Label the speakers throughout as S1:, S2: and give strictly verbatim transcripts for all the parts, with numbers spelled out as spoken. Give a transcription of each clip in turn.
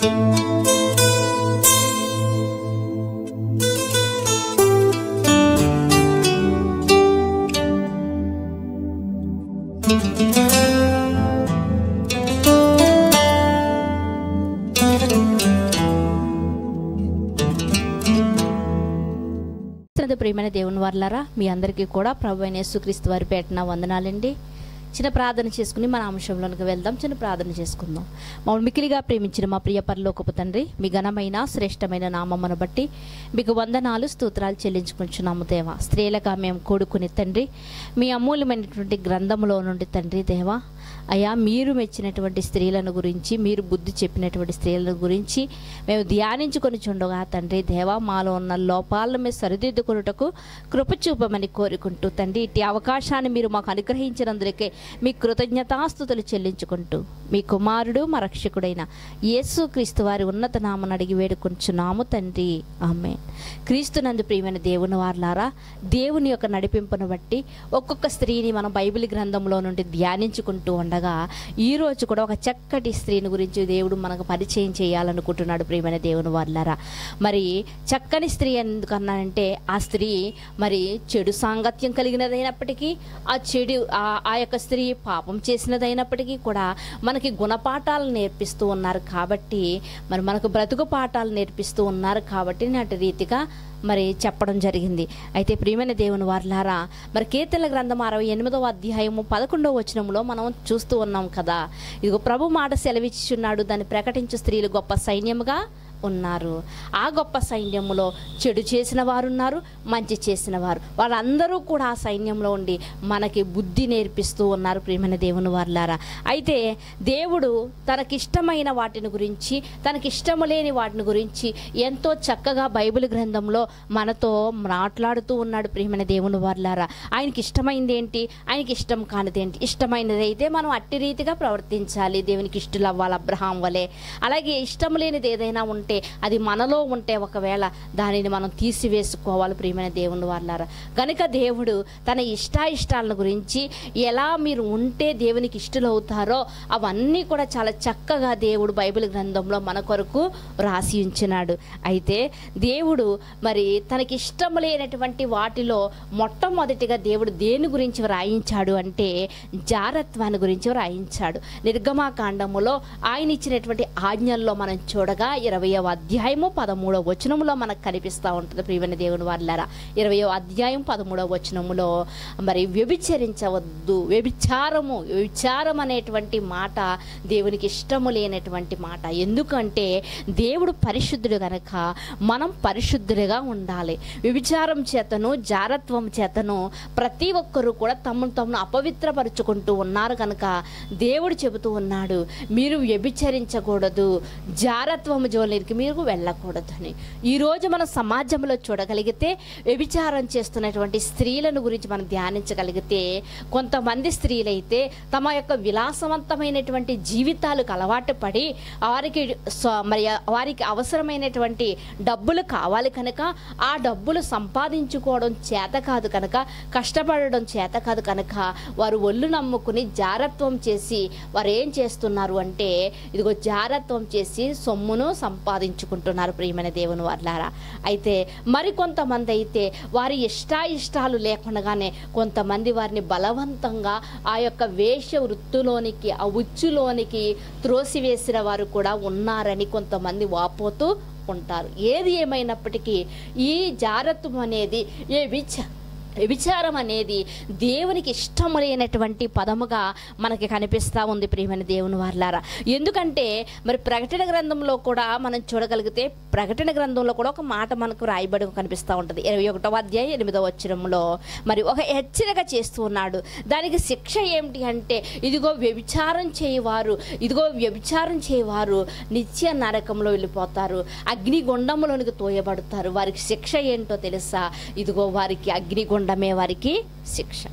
S1: ప్రియమైన దేవుని వర్లారా, మీ అందరికీ కూడా ప్రభువైన యేసుక్రీస్తు వారి పేటన వందనాలండి. చిన్న ప్రార్థన చేసుకుని మన అంశంలోనికి వెళ్దాం. చిన్న ప్రార్థన చేసుకుందాం. మమ్మల్ని మిక్కిలిగా ప్రేమించిన మా ప్రియ పరలోకపు తండ్రి, మీ ఘనమైన శ్రేష్టమైన నామమును బట్టి మీకు వందనాలు స్తోత్రాలు చెల్లించుకుంటున్నాము దేవా. స్త్రీలుగా మేము కూడుకుని తండ్రి, మీ అమూల్యమైనటువంటి గ్రంథములో నుండి తండ్రి దేవా, అయ్యా మీరు మెచ్చినటువంటి స్త్రీలను గురించి, మీరు బుద్ధి చెప్పినటువంటి స్త్రీలను గురించి మేము ధ్యానించుకొని చుండగా తండ్రి దేవా, మాలో ఉన్న లోపాలను మేము సరిదిద్దుకొనుటకు కృప చూపమని కోరుకుంటూ తండ్రి, ఇట్టి అవకాశాన్ని మీరు మాకు అనుగ్రహించినందుకే మీ కృతజ్ఞతాస్తుతులు చెల్లించుకుంటూ మీ కుమారుడు మా రక్షకుడైన యేసుక్రీస్తు వారి ఉన్నత నామను అడిగి వేడుకొంచున్నాము తండ్రి, ఆమేన్. క్రీస్తునందు ప్రియమైన దేవుని వారలారా, దేవుని యొక్క నడిపింపును బట్టి ఒక్కొక్క స్త్రీని మనం బైబిల్ గ్రంథంలో నుండి ధ్యానించుకుంటూ ఉండగా ఈరోజు కూడా ఒక చక్కటి స్త్రీని గురించి దేవుడు మనకు పరిచయం చేయాలనుకుంటున్నాడు. ప్రియమైన దేవుని వారలారా, మరి చక్కని స్త్రీ ఎందుకన్నానంటే, ఆ స్త్రీ మరి చెడు సాంగత్యం కలిగినదైనప్పటికీ, ఆ చెడు ఆ యొక్క స్త్రీ పాపం చేసినదైనప్పటికీ కూడా మనకి గుణపాఠాలు నేర్పిస్తూ ఉన్నారు కాబట్టి, మరి మనకు బ్రతుకు పాఠాలు నేర్పిస్తూ ఉన్నారు కాబట్టి నాటి రీతిగా మరి చెప్పడం జరిగింది. అయితే ప్రియమైన దేవుని వారలారా, మరి కీర్తనల గ్రంథం అరవై ఎనిమిదవ అధ్యాయము పదకొండవ వచనంలో మనం చూస్తూ ఉన్నాం కదా, ఇదిగో ప్రభు మాట సెలవిచ్చుచున్నాడు, దాన్ని ప్రకటించు స్త్రీలు గొప్ప సైన్యముగా ఉన్నారు. ఆ గొప్ప సైన్యంలో చెడు చేసిన వారు ఉన్నారు, మంచి చేసిన వారు, వాళ్ళందరూ కూడా ఆ సైన్యంలో ఉండి మనకి బుద్ధి నేర్పిస్తూ ఉన్నారు. ప్రియమైన దేవుని వారలారా, అయితే దేవుడు తనకిష్టమైన వాటిని గురించి, తనకిష్టము లేని వాటిని గురించి ఎంతో చక్కగా బైబిల్ గ్రంథంలో మనతో మాట్లాడుతూ ఉన్నాడు. ప్రియమైన దేవుని వారలారా, ఆయనకి ఇష్టమైంది ఏంటి, ఆయనకి ఇష్టం కానిది ఏంటి? ఇష్టమైనది అయితే మనం అట్టి రీతిగా ప్రవర్తించాలి, దేవునికి ఇష్టలు అవ్వాలి అబ్రహాం వలె. అలాగే ఇష్టం లేనిది ఏదైనా ఉంటే, అది మనలో ఉంటే ఒకవేళ దానిని మనం తీసివేసుకోవాలి. ప్రియమైన దేవుని వారలారా, కనుక దేవుడు తన ఇష్టాయిష్టాలను గురించి, ఎలా మీరు ఉంటే దేవునికి ఇష్టలు అవుతారో అవన్నీ కూడా చాలా చక్కగా దేవుడు బైబిల్ గ్రంథంలో మన కొరకు రాసి ఉంచినాడు. అయితే దేవుడు మరి తనకి ఇష్టం లేనటువంటి వాటిలో మొట్టమొదటిగా దేవుడు దేని గురించి వ్రాయించాడు అంటే, జారత్వాన్ని గురించి వ్రాయించాడు. నిర్గమాకాండములో ఆయన ఇచ్చినటువంటి ఆజ్ఞల్లో మనం చూడగా ఇరవై అధ్యాయము పదమూడవ వచనములో మనకు కనిపిస్తూ ఉంటుంది. ప్రియమైన దేవుని వారలారా, ఇరవయో అధ్యాయం పదమూడవ వచనములో మరి వ్యభిచరించవద్దు, వ్యభిచారము వ్యభిచారం అనేటువంటి మాట దేవునికి ఇష్టము లేనటువంటి మాట. ఎందుకంటే దేవుడు పరిశుద్ధుడు కనుక మనం పరిశుద్ధులుగా ఉండాలి. వ్యభిచారం చేతను, జారత్వం చేతను ప్రతి ఒక్కరూ కూడా తమను తమను అపవిత్రపరుచుకుంటూ ఉన్నారు కనుక దేవుడు చెబుతూ ఉన్నాడు, మీరు వ్యభిచరించకూడదు, జారత్వము జోలికి మీరు వెళ్ళకూడదని. ఈరోజు మన సమాజంలో చూడగలిగితే వ్యభిచారం చేస్తున్నటువంటి స్త్రీలను గురించి మనం ధ్యానించగలిగితే, కొంతమంది స్త్రీలైతే తమ యొక్క విలాసవంతమైనటువంటి జీవితాలకు అలవాటు పడి వారికి మరి వారికి అవసరమైనటువంటి డబ్బులు కావాలి కనుక, ఆ డబ్బులు సంపాదించుకోవడం చేత కాదు కనుక, కష్టపడడం చేత కాదు కనుక వారు ఒళ్ళు నమ్ముకుని జారత్వం చేసి వారు ఏం చేస్తున్నారు అంటే, ఇదిగో జారత్వం చేసి సొమ్మును సంపాదించుకుంటున్నారు. ప్రియమైన దేవుని వారలారా, అయితే మరి కొంతమంది అయితే వారి ఇష్టాయిష్టాలు లేకుండానే కొంతమంది వారిని బలవంతంగా ఆ యొక్క వేష వృత్తిలోనికి, ఆ ఉచ్చులోనికి త్రోసివేసిన వారు కూడా ఉన్నారని కొంతమంది వాపోతూ ఉంటారు. ఏది ఏమైనప్పటికీ ఈ జారత్వం అనేది ఏ విచ వ్యభిచారం అనేది దేవునికి ఇష్టము లేనటువంటి పదముగా మనకి కనిపిస్తూ ఉంది. ప్రియమైన దేవుని వారలారా, ఎందుకంటే మరి ప్రకటన గ్రంథంలో కూడా మనం చూడగలిగితే, ప్రకటన గ్రంథంలో కూడా ఒక మాట మనకు రాయబడి కనిపిస్తూ ఉంటుంది. ఇరవై ఒకటవ అధ్యాయం ఎనిమిదవ వచనంలో మరి ఒక హెచ్చరిక చేస్తూ ఉన్నాడు. దానికి శిక్ష ఏమిటి అంటే, ఇదిగో వ్యభిచారం చేయవారు, ఇదిగో వ్యభిచారం చేయవారు నిత్య నరకంలో వెళ్ళిపోతారు, అగ్నిగుండములోనికి తోయబడతారు. వారికి శిక్ష ఏంటో తెలుసా? ఇదిగో వారికి అగ్నిగుండమే వారికి శిక్ష.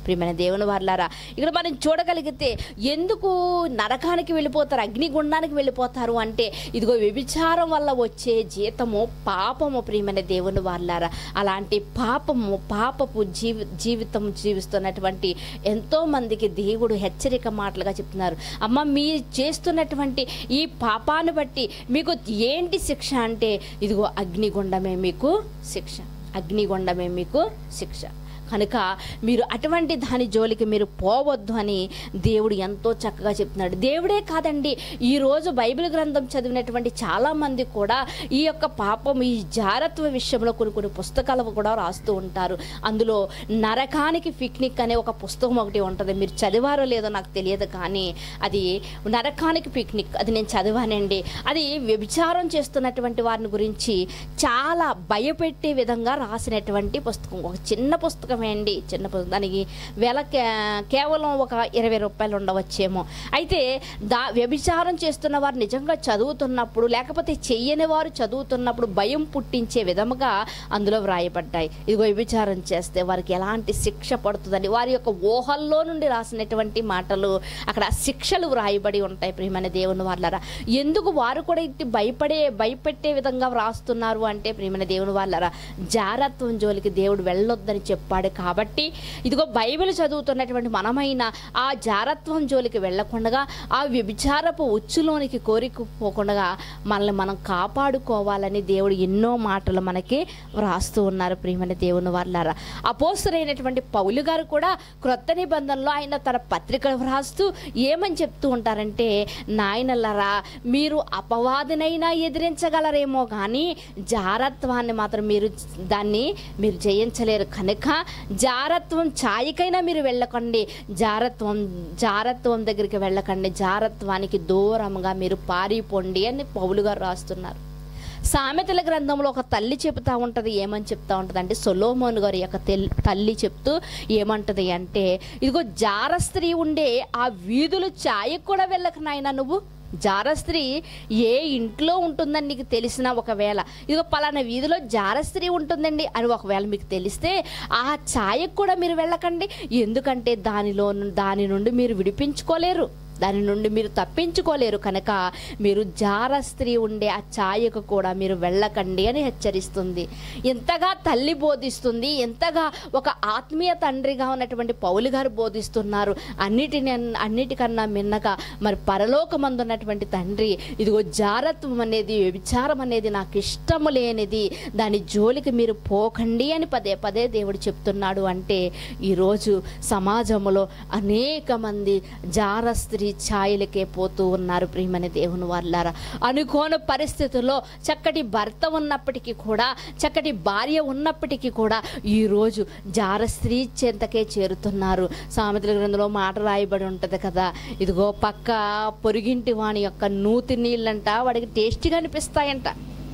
S1: ప్రియమైన దేవుని వారలారా, ఇక్కడ మనం చూడగలిగితే ఎందుకు నరకానికి వెళ్ళిపోతారు, అగ్నిగుండానికి వెళ్ళిపోతారు అంటే ఇదిగో వ్యభిచారం వల్ల వచ్చే జీతము పాపము. ప్రియమైన దేవుని వారలారా, అలాంటి పాపము పాపపు జీవి జీవితం జీవిస్తున్నటువంటి ఎంతో మందికి దేవుడు హెచ్చరిక మాటలుగా చెప్తున్నారు. అమ్మ, మీరు చేస్తున్నటువంటి ఈ పాపాన్ని బట్టి మీకు ఏంటి శిక్ష అంటే ఇదిగో అగ్నిగుండమే మీకు శిక్ష, అగ్నిగుండమే మీకు శిక్ష. కనుక మీరు అటువంటి దాని జోలికి మీరు పోవద్దు అని దేవుడు ఎంతో చక్కగా చెప్తున్నాడు. దేవుడే కాదండి, ఈరోజు బైబిల్ గ్రంథం చదివినటువంటి చాలామంది కూడా ఈ యొక్క పాపం, ఈ జారత్వ విషయంలో కొన్ని కొన్ని పుస్తకాలు కూడా రాస్తూ ఉంటారు. అందులో నరకానికి పిక్నిక్ అనే ఒక పుస్తకం ఒకటి ఉంటుంది. మీరు చదివారో లేదో నాకు తెలియదు, కానీ అది నరకానికి పిక్నిక్, అది నేను చదివానండి. అది వ్యభిచారం చేస్తున్నటువంటి వారిని గురించి చాలా భయపెట్టే విధంగా రాసినటువంటి పుస్తకం. ఒక చిన్న పుస్తకం అండి, చిన్న పుస్తకం. దానికి వేల కేవలం ఒక ఇరవై రూపాయలు ఉండవచ్చేమో. అయితే దా వ్యభిచారం చేస్తున్న వారు నిజంగా చదువుతున్నప్పుడు, లేకపోతే చెయ్యని వారు చదువుతున్నప్పుడు భయం పుట్టించే విధముగా అందులో వ్రాయబడ్డాయి. ఇదిగో వ్యభిచారం చేస్తే వారికి ఎలాంటి శిక్ష పడుతుందని వారి యొక్క ఊహల్లో నుండి రాసినటువంటి మాటలు అక్కడ శిక్షలు వ్రాయబడి ఉంటాయి. ప్రియమైన దేవుని వాళ్ళరా, ఎందుకు వారు కూడా ఇట్టి భయపడే భయపెట్టే విధంగా వ్రాస్తున్నారు అంటే ప్రియమైన దేవుని వాళ్ళరా, జారత్వం జోలికి దేవుడు వెళ్ళొద్దని చెప్పాడు. కాబట్టి ఇదిగో బైబిల్ చదువుతున్నటువంటి మనమైన ఆ జారత్వం జోలికి వెళ్ళకుండా, ఆ వ్యభిచారపు ఉచ్చులోనికి కోరికపోకుండా మనల్ని మనం కాపాడుకోవాలని దేవుడు ఎన్నో మాటలు మనకి వ్రాస్తూ ఉన్నారు. ప్రియమైన దేవుని వాళ్ళారా, అపోస్తలుడైనటువంటి పౌలు గారు కూడా క్రొత్త నిబంధనలో ఆయన తన పత్రికలు వ్రాస్తూ ఏమని చెప్తూ ఉంటారంటే, నాయనలారా, మీరు అపవాదినైనా ఎదిరించగలరేమో కానీ జారత్వాన్ని మాత్రం మీరు దాన్ని మీరు జయించలేరు. కనుక జారత్వం ఛాయకైనా మీరు వెళ్ళకండి, జారత్వం జారత్వం దగ్గరికి వెళ్ళకండి, జారత్వానికి దూరంగా మీరు పారిపోండి అని పౌలు గారు రాస్తున్నారు. సామెతల గ్రంథంలో ఒక తల్లి చెప్తా ఉంటుంది. ఏమని చెప్తా ఉంటుంది అంటే, సొలొమోను గారి యొక్క తల్లి చెప్తూ ఏమంటది అంటే, ఇదిగో జార స్త్రీ ఉండే ఆ వీధులు ఛాయకు కూడా వెళ్ళక నాయనా నువ్వు. జారస్త్రీ ఏ ఇంట్లో ఉంటుందని నీకు తెలిసినా, ఒకవేళ ఇదిగో పలానా వీధిలో జారస్త్రీ ఉంటుందండి అని ఒకవేళ మీకు తెలిస్తే ఆ ఛాయకు కూడా మీరు వెళ్ళకండి. ఎందుకంటే దానిలో దాని నుండి మీరు విడిపించుకోలేరు, దాని నుండి మీరు తప్పించుకోలేరు. కనుక మీరు జార స్త్రీ ఉండే ఆ ఛాయకు కూడా మీరు వెళ్ళకండి అని హెచ్చరిస్తుంది. ఎంతగా తల్లి బోధిస్తుంది, ఎంతగా ఒక ఆత్మీయ తండ్రిగా ఉన్నటువంటి పౌలు గారు బోధిస్తున్నారు. అన్నిటిని అన్నిటికన్నా మిన్నగా మరి పరలోకమందు ఉన్నటువంటి తండ్రి ఇదిగో జారత్వం అనేది, వ్యభిచారం అనేది నాకు ఇష్టము లేనిది, దాని జోలికి మీరు పోకండి అని పదే పదే దేవుడు చెప్తున్నాడు. అంటే ఈరోజు సమాజంలో అనేక మంది జార స్త్రీ ఛాయలకే పోతూ ఉన్నారు. ప్రియమైన దేవుని వాళ్ళారా, అనుకోని పరిస్థితుల్లో చక్కటి భర్త ఉన్నప్పటికీ కూడా, చక్కటి భార్య ఉన్నప్పటికీ కూడా ఈరోజు జార స్త్రీ చెంతకే చేరుతున్నారు. సామెతల గ్రంథంలో మాట రాయబడి ఉంటుంది కదా, ఇదిగో పక్క పొరుగింటి వాని యొక్క నూతి నీళ్ళంట వాడికి టేస్టీగా అనిపిస్తాయంట.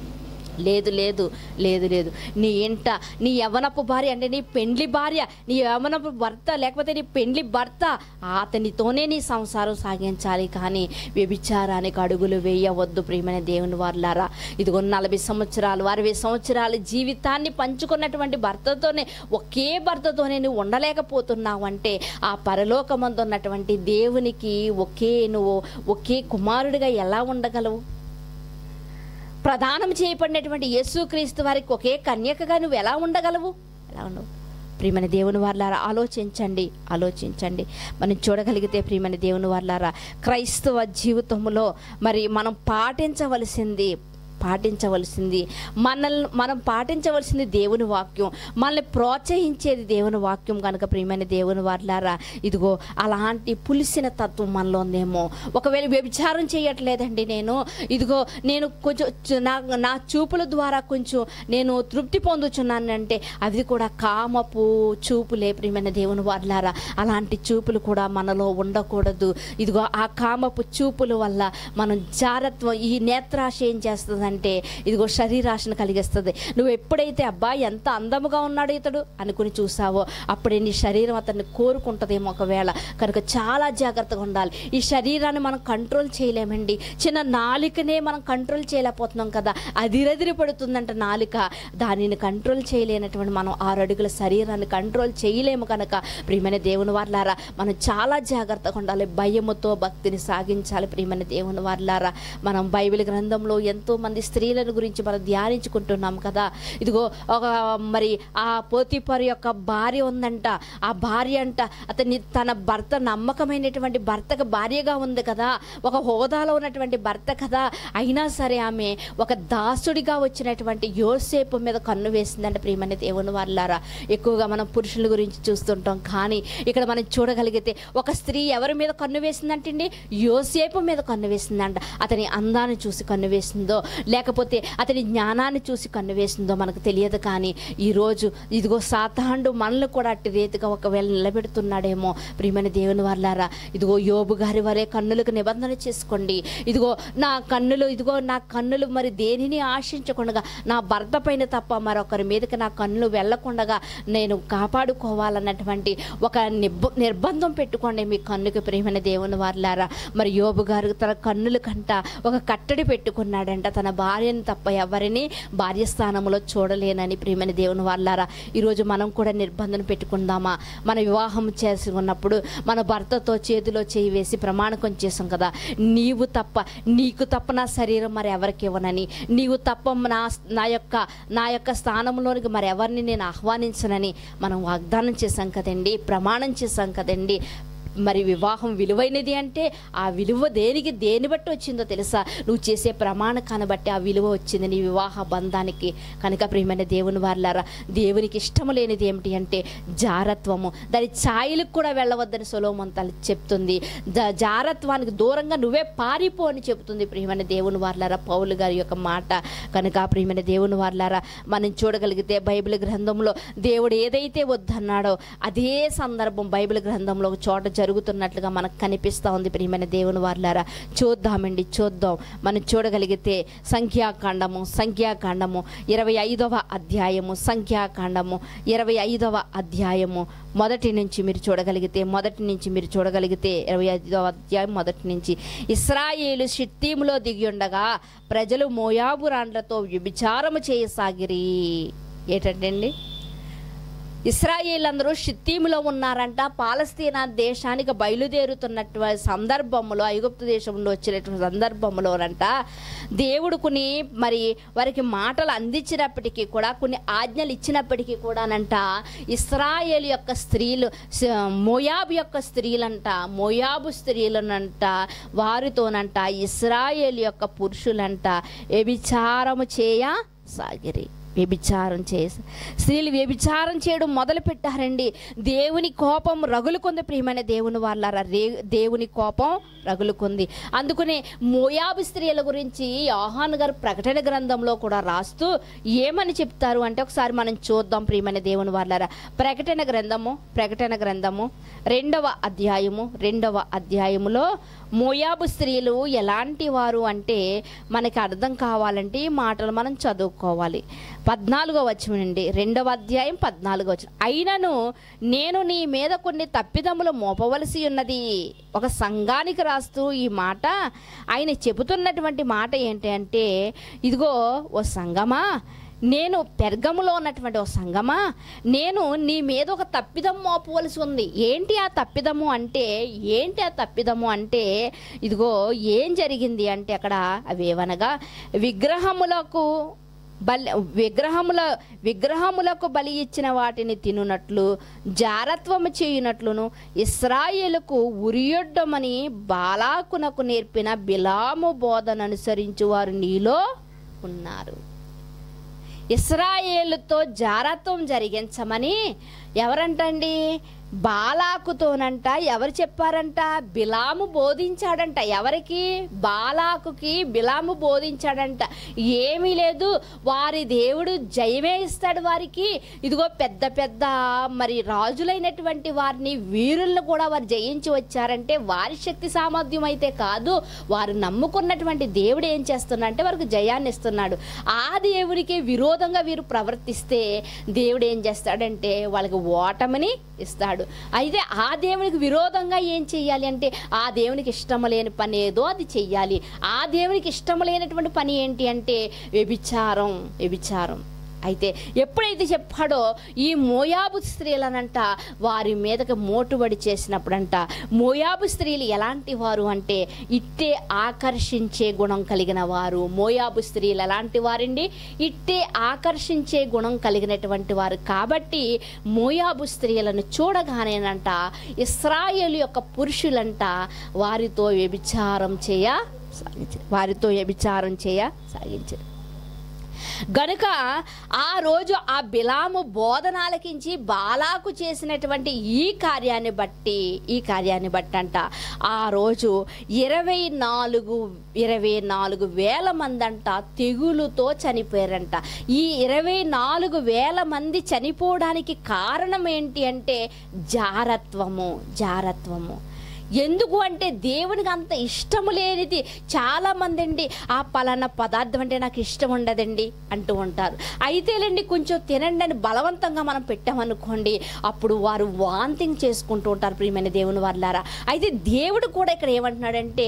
S1: లేదు లేదు లేదు లేదు నీ ఇంట నీ యవనపు భార్య అంటే నీ పెండ్లి భార్య, నీ యవనపు భర్త లేకపోతే నీ పెండ్లి భర్త, అతనితోనే నీ సంసారం సాగించాలి, కానీ వ్యభిచారానికి అడుగులు వేయవద్దు. ప్రియమైన దేవుని వారలారా, ఇదిగో నలభై సంవత్సరాలు అరవై సంవత్సరాల జీవితాన్ని పంచుకున్నటువంటి భర్తతోనే, ఒకే భర్తతోనే నువ్వు ఉండలేకపోతున్నావు అంటే ఆ పరలోకమందు ఉన్నటువంటి దేవునికి ఒకే నువ్వు ఒకే కుమారుడిగా ఎలా ఉండగలవు? ప్రదానం చేయబడినటువంటి యేసుక్రీస్తు వారికి ఒకే కన్యకగా నువ్వు ఎలా ఉండగలవు? ఎలా ఉండవు? ప్రియమైన దేవుని వారలారా, ఆలోచించండి ఆలోచించండి మనం చూడగలిగితే ప్రియమైన దేవుని వారలారా, క్రైస్తవ జీవితంలో మరి మనం పాటించవలసింది పాటించవలసింది మనల్ని మనం పాటించవలసింది దేవుని వాక్యం, మనల్ని ప్రోత్సహించేది దేవుని వాక్యం. కనుక ప్రియమైన దేవుని వారలారా, ఇదిగో అలాంటి పులిసిన తత్వం మనలో ఉందేమో. ఒకవేళ వ్యభిచారం చేయట్లేదండి నేను, ఇదిగో నేను కొంచెం నా నా చూపుల ద్వారా కొంచెం నేను తృప్తి పొందుచున్నానంటే అది కూడా కామపు చూపులే. ప్రియమైన దేవుని వారలారా, అలాంటి చూపులు కూడా మనలో ఉండకూడదు. ఇదిగో ఆ కామపు చూపుల వల్ల మనం జారత్వం, ఈ నేత్రాశ ఏం చేస్తుంది కలిగిస్తుందంటే ఇదిగో శరీరాశను కలిగిస్తుంది. నువ్వు ఎప్పుడైతే అబ్బా ఎంత అందముగా ఉన్నాడు ఇతడు అనుకుని చూసావో అప్పుడే నీ శరీరం అతన్ని కోరుకుంటుందేమో ఒకవేళ. కనుక చాలా జాగ్రత్తగా ఉండాలి. ఈ శరీరాన్ని మనం కంట్రోల్ చేయలేమండి. చిన్న నాలుకనే మనం కంట్రోల్ చేయలేకపోతున్నాం కదా, అదిరదిరి పడుతుందంట నాలుక. దానిని కంట్రోల్ చేయలేనటువంటి మనం ఆరు అడుగుల శరీరాన్ని కంట్రోల్ చేయలేము. కనుక ప్రియమైన దేవుని వారలారా మనం చాలా జాగ్రత్తగా ఉండాలి. భయముతో భక్తిని సాగించాలి. ప్రియమైన దేవుని వారలారా మనం బైబిల్ గ్రంథంలో ఎంతో మంది స్త్రీలను గురించి మనం ధ్యానించుకుంటున్నాం కదా. ఇదిగో ఒక మరి ఆ పోతీఫరు యొక్క భార్య ఉందంట. ఆ భార్య అంట అతని తన భర్త నమ్మకమైనటువంటి భర్తకు భార్యగా ఉంది కదా, ఒక హోదాలో ఉన్నటువంటి భర్త కదా. అయినా సరే ఆమె ఒక దాసుడిగా వచ్చినటువంటి యోసేపు మీద కన్ను వేసిందంటే ప్రియమైన దేవుని వారలారా. ఎక్కువగా మనం పురుషుల గురించి చూస్తుంటాం, కానీ ఇక్కడ మనం చూడగలిగితే ఒక స్త్రీ ఎవరి మీద కన్ను వేసిందంటండి? యోసేపు మీద కన్ను వేసిందంట. అతని అందాన్ని చూసి కన్ను వేసిందో లేకపోతే అతని జ్ఞానాన్ని చూసి కన్ను వేసిందో మనకు తెలియదు. కానీ ఈరోజు ఇదిగో సాతానుడు మనల్ని కూడా అట్టి రీతిగా ఒకవేళ నిలబెడుతున్నాడేమో. ప్రియమైన దేవుని వారలారా ఇదిగో యోబు గారి వరే కన్నులకు నిబంధన చేసుకోండి. ఇదిగో నా కన్నులు ఇదిగో నా కన్నులు మరి దేనిని ఆశించకుండా నా భర్త పైన తప్ప మరొకరి మీదకి నా కన్నులు వెళ్లకుండా నేను కాపాడుకోవాలన్నటువంటి ఒక నిబ్ నిర్బంధం పెట్టుకోండి మీ కన్నుకి. ప్రియమైన దేవుని వారలారా మరి యోబు గారు తన కన్నుల కంట ఒక కట్టడి పెట్టుకున్నాడంట. తన భార్యని తప్ప ఎవరిని భార్య స్థానంలో చూడలేనని. ప్రియమైన దేవుని వారలారా ఈరోజు మనం కూడా నిర్బంధన పెట్టుకుందామా? మన వివాహం చేసి ఉన్నప్పుడు మన భర్తతో చేతిలో చేయి వేసి ప్రమాణకం చేసాం కదా, నీవు తప్ప నీకు తప్ప నా శరీరం మరి ఎవరికి ఇవ్వనని, నీవు తప్ప నా నా యొక్క నా యొక్క స్థానంలోనికి మరి ఎవరిని నేను ఆహ్వానించనని మనం వాగ్దానం చేశాం కదండి, ప్రమాణం చేశాం కదండి. మరి వివాహం విలువైనది అంటే ఆ విలువ దేనికి దేని బట్టి వచ్చిందో తెలుసా? నువ్వు చేసే ప్రమాణకాన్ని బట్టి ఆ విలువ వచ్చింది నీ వివాహ బంధానికి. కనుక ప్రియమైన దేవుని వారలారా దేవునికి ఇష్టము లేనిది ఏమిటి అంటే జారత్వము. దాని ఛాయలకు కూడా వెళ్ళవద్దని సొలొమోను తల్లి చెప్తుంది. జారత్వానికి దూరంగా నువ్వే పారిపో అని చెబుతుంది ప్రియమైన దేవుని వారలారా పౌలు గారి యొక్క మాట. కనుక ప్రియమైన దేవుని వారలారా మనం చూడగలిగితే బైబిల్ గ్రంథంలో దేవుడు ఏదైతే వద్దన్నాడో అదే సందర్భం బైబిల్ గ్రంథంలో ఒక చోట జరుగుతున్నట్లుగా మనకు కనిపిస్తూ ఉంది. ప్రియమైన దేవుని వారలారా చూద్దామండి చూద్దాం. మనం చూడగలిగితే సంఖ్యాకాండము సంఖ్యాకాండము ఇరవై ఐదవ అధ్యాయము సంఖ్యాకాండము ఇరవై ఐదవ అధ్యాయము మొదటి నుంచి మీరు చూడగలిగితే మొదటి నుంచి మీరు చూడగలిగితే ఇరవై ఐదవ అధ్యాయం మొదటి నుంచి ఇశ్రాయేలు షిత్తీములో దిగి ఉండగా ప్రజలు మోయాబు రాండ్లతో వ్యభిచారము చేయసాగిరి. ఏంటంటే అండి ఇశ్రాయేలు అందరూ షిత్తీములో ఉన్నారంట. పాలస్తీనా దేశానికి బయలుదేరుతున్నటువంటి సందర్భంలో ఐగుప్తు దేశంలో వచ్చినటువంటి సందర్భంలోనంట దేవుడు కొన్ని మరి వారికి మాటలు అందించినప్పటికీ కూడా కొన్ని ఆజ్ఞలు ఇచ్చినప్పటికీ కూడానంట ఇశ్రాయేలు యొక్క స్త్రీలు మోయాబు యొక్క స్త్రీలంట మోయాబు స్త్రీలనంట వారితోనంట ఇశ్రాయేలు యొక్క పురుషులంట వ్యభిచారము చేయ సాగిరి. వ్యభిచారం చేసి స్త్రీలు వ్యభిచారం చేయడం మొదలు పెట్టారండి. దేవుని కోపం రగులుకుంది. ప్రియమైన దేవుని వాళ్ళారా రే దేవుని కోపం రగులుకుంది. అందుకనే మోయాబు స్త్రీల గురించి యోహాను గారు ప్రకటన గ్రంథంలో కూడా రాస్తూ ఏమని చెప్తారు అంటే ఒకసారి మనం చూద్దాం. ప్రియమైన దేవుని వాళ్ళారా ప్రకటన గ్రంథము ప్రకటన గ్రంథము రెండవ అధ్యాయము రెండవ అధ్యాయములో మోయాబు స్త్రీలు ఎలాంటి వారు అంటే మనకి అర్థం కావాలంటే ఈ మాటలు మనం చదువుకోవాలి. పద్నాలుగో వచనండి రెండవ అధ్యాయం పద్నాలుగో వచనం. అయినను నేను నీ మీద కొన్ని తప్పిదములు మోపవలసి ఉన్నది. ఒక సంఘానికి రాస్తూ ఈ మాట ఆయన చెబుతున్నటువంటి మాట ఏంటి అంటే ఇదిగో ఓ సంఘమా నేను పెర్గములో ఉన్నటువంటి ఓ సంఘమా నేను నీ మీద ఒక తప్పిదం మోపవలసి ఉంది. ఏంటి ఆ తప్పిదము అంటే ఏంటి ఆ తప్పిదము అంటే ఇదిగో ఏం జరిగింది అంటే అక్కడ అవేవనగా విగ్రహములకు బలి విగ్రహముల విగ్రహములకు బలి ఇచ్చిన వాటిని తినునట్లు జారత్వము చేయునట్లును ఇశ్రాయేలుకు ఉరియొడ్డమని బాలాకునకు నేర్పిన బిలాము బోధన అనుసరించు వారు నీలో ఉన్నారు. ఇశ్రాయేలుతో జారత్వం జరిగించమని ఎవరంటండి బాలాకుతోనంట ఎవరు చెప్పారంట? బిలాము బోధించాడంట. ఎవరికి? బాలాకుకి బిలాము బోధించాడంట. ఏమీ లేదు, వారి దేవుడు జయమే ఇస్తాడు వారికి. ఇదిగో పెద్ద పెద్ద మరి రాజులైనటువంటి వారిని, వీరులను కూడా వారు జయించి వచ్చారంటే వారి శక్తి సామర్థ్యం అయితే కాదు, వారు నమ్ముకున్నటువంటి దేవుడు ఏం చేస్తున్నాడంటే వారికి జయాన్ని ఇస్తున్నాడు. ఆ దేవుడికి విరోధంగా వీరు ప్రవర్తిస్తే దేవుడు ఏం చేస్తాడంటే వాళ్ళకి ఓటమిని ఇస్తాడు. అయితే ఆ దేవునికి విరోధంగా ఏం చెయ్యాలి అంటే ఆ దేవునికి ఇష్టం లేని పని ఏదో అది చెయ్యాలి. ఆ దేవునికి ఇష్టం లేనటువంటి పని ఏంటి అంటే వ్యభిచారం వ్యభిచారం అయితే ఎప్పుడైతే చెప్పాడో ఈ మోయాబు స్త్రీలనంట వారి మీదకి మోటుబడి చేసినప్పుడంట, మోయాబు స్త్రీలు ఎలాంటి వారు అంటే ఇట్టే ఆకర్షించే గుణం కలిగిన వారు. మోయాబు స్త్రీలు ఎలాంటి వారండి? ఇట్టే ఆకర్షించే గుణం కలిగినటువంటి వారు. కాబట్టి మోయాబు స్త్రీలను చూడగానేనంట ఇశ్రాయేలు యొక్క పురుషులంట వారితో వ్యభిచారం చేయ సాగించారు వారితో వ్యభిచారం చేయ సాగించారు గనుక ఆ రోజు ఆ బిలాము బోధనాలకించి బాలాకు చేసినటువంటి ఈ కార్యాన్ని బట్టి ఈ కార్యాన్ని బట్టి అంట ఆ రోజు ఇరవై నాలుగు ఇరవై నాలుగు వేల మంది అంట తెగులుతో చనిపోయారంట. ఈ ఇరవై నాలుగు వేల మంది చనిపోవడానికి కారణం ఏంటి అంటే జారత్వము జారత్వము ఎందుకు అంటే దేవునికి అంత ఇష్టము లేనిది. చాలామంది అండి ఆ పలానా పదార్థం అంటే నాకు ఇష్టం ఉండదండి అంటూ ఉంటారు. అయితేలేండి కొంచెం తినండి అని బలవంతంగా మనం పెట్టామనుకోండి, అప్పుడు వారు వాంతింగ్ చేసుకుంటూ ఉంటారు. ప్రియమైన దేవుని వాళ్ళారా, అయితే దేవుడు కూడా ఇక్కడ ఏమంటున్నాడంటే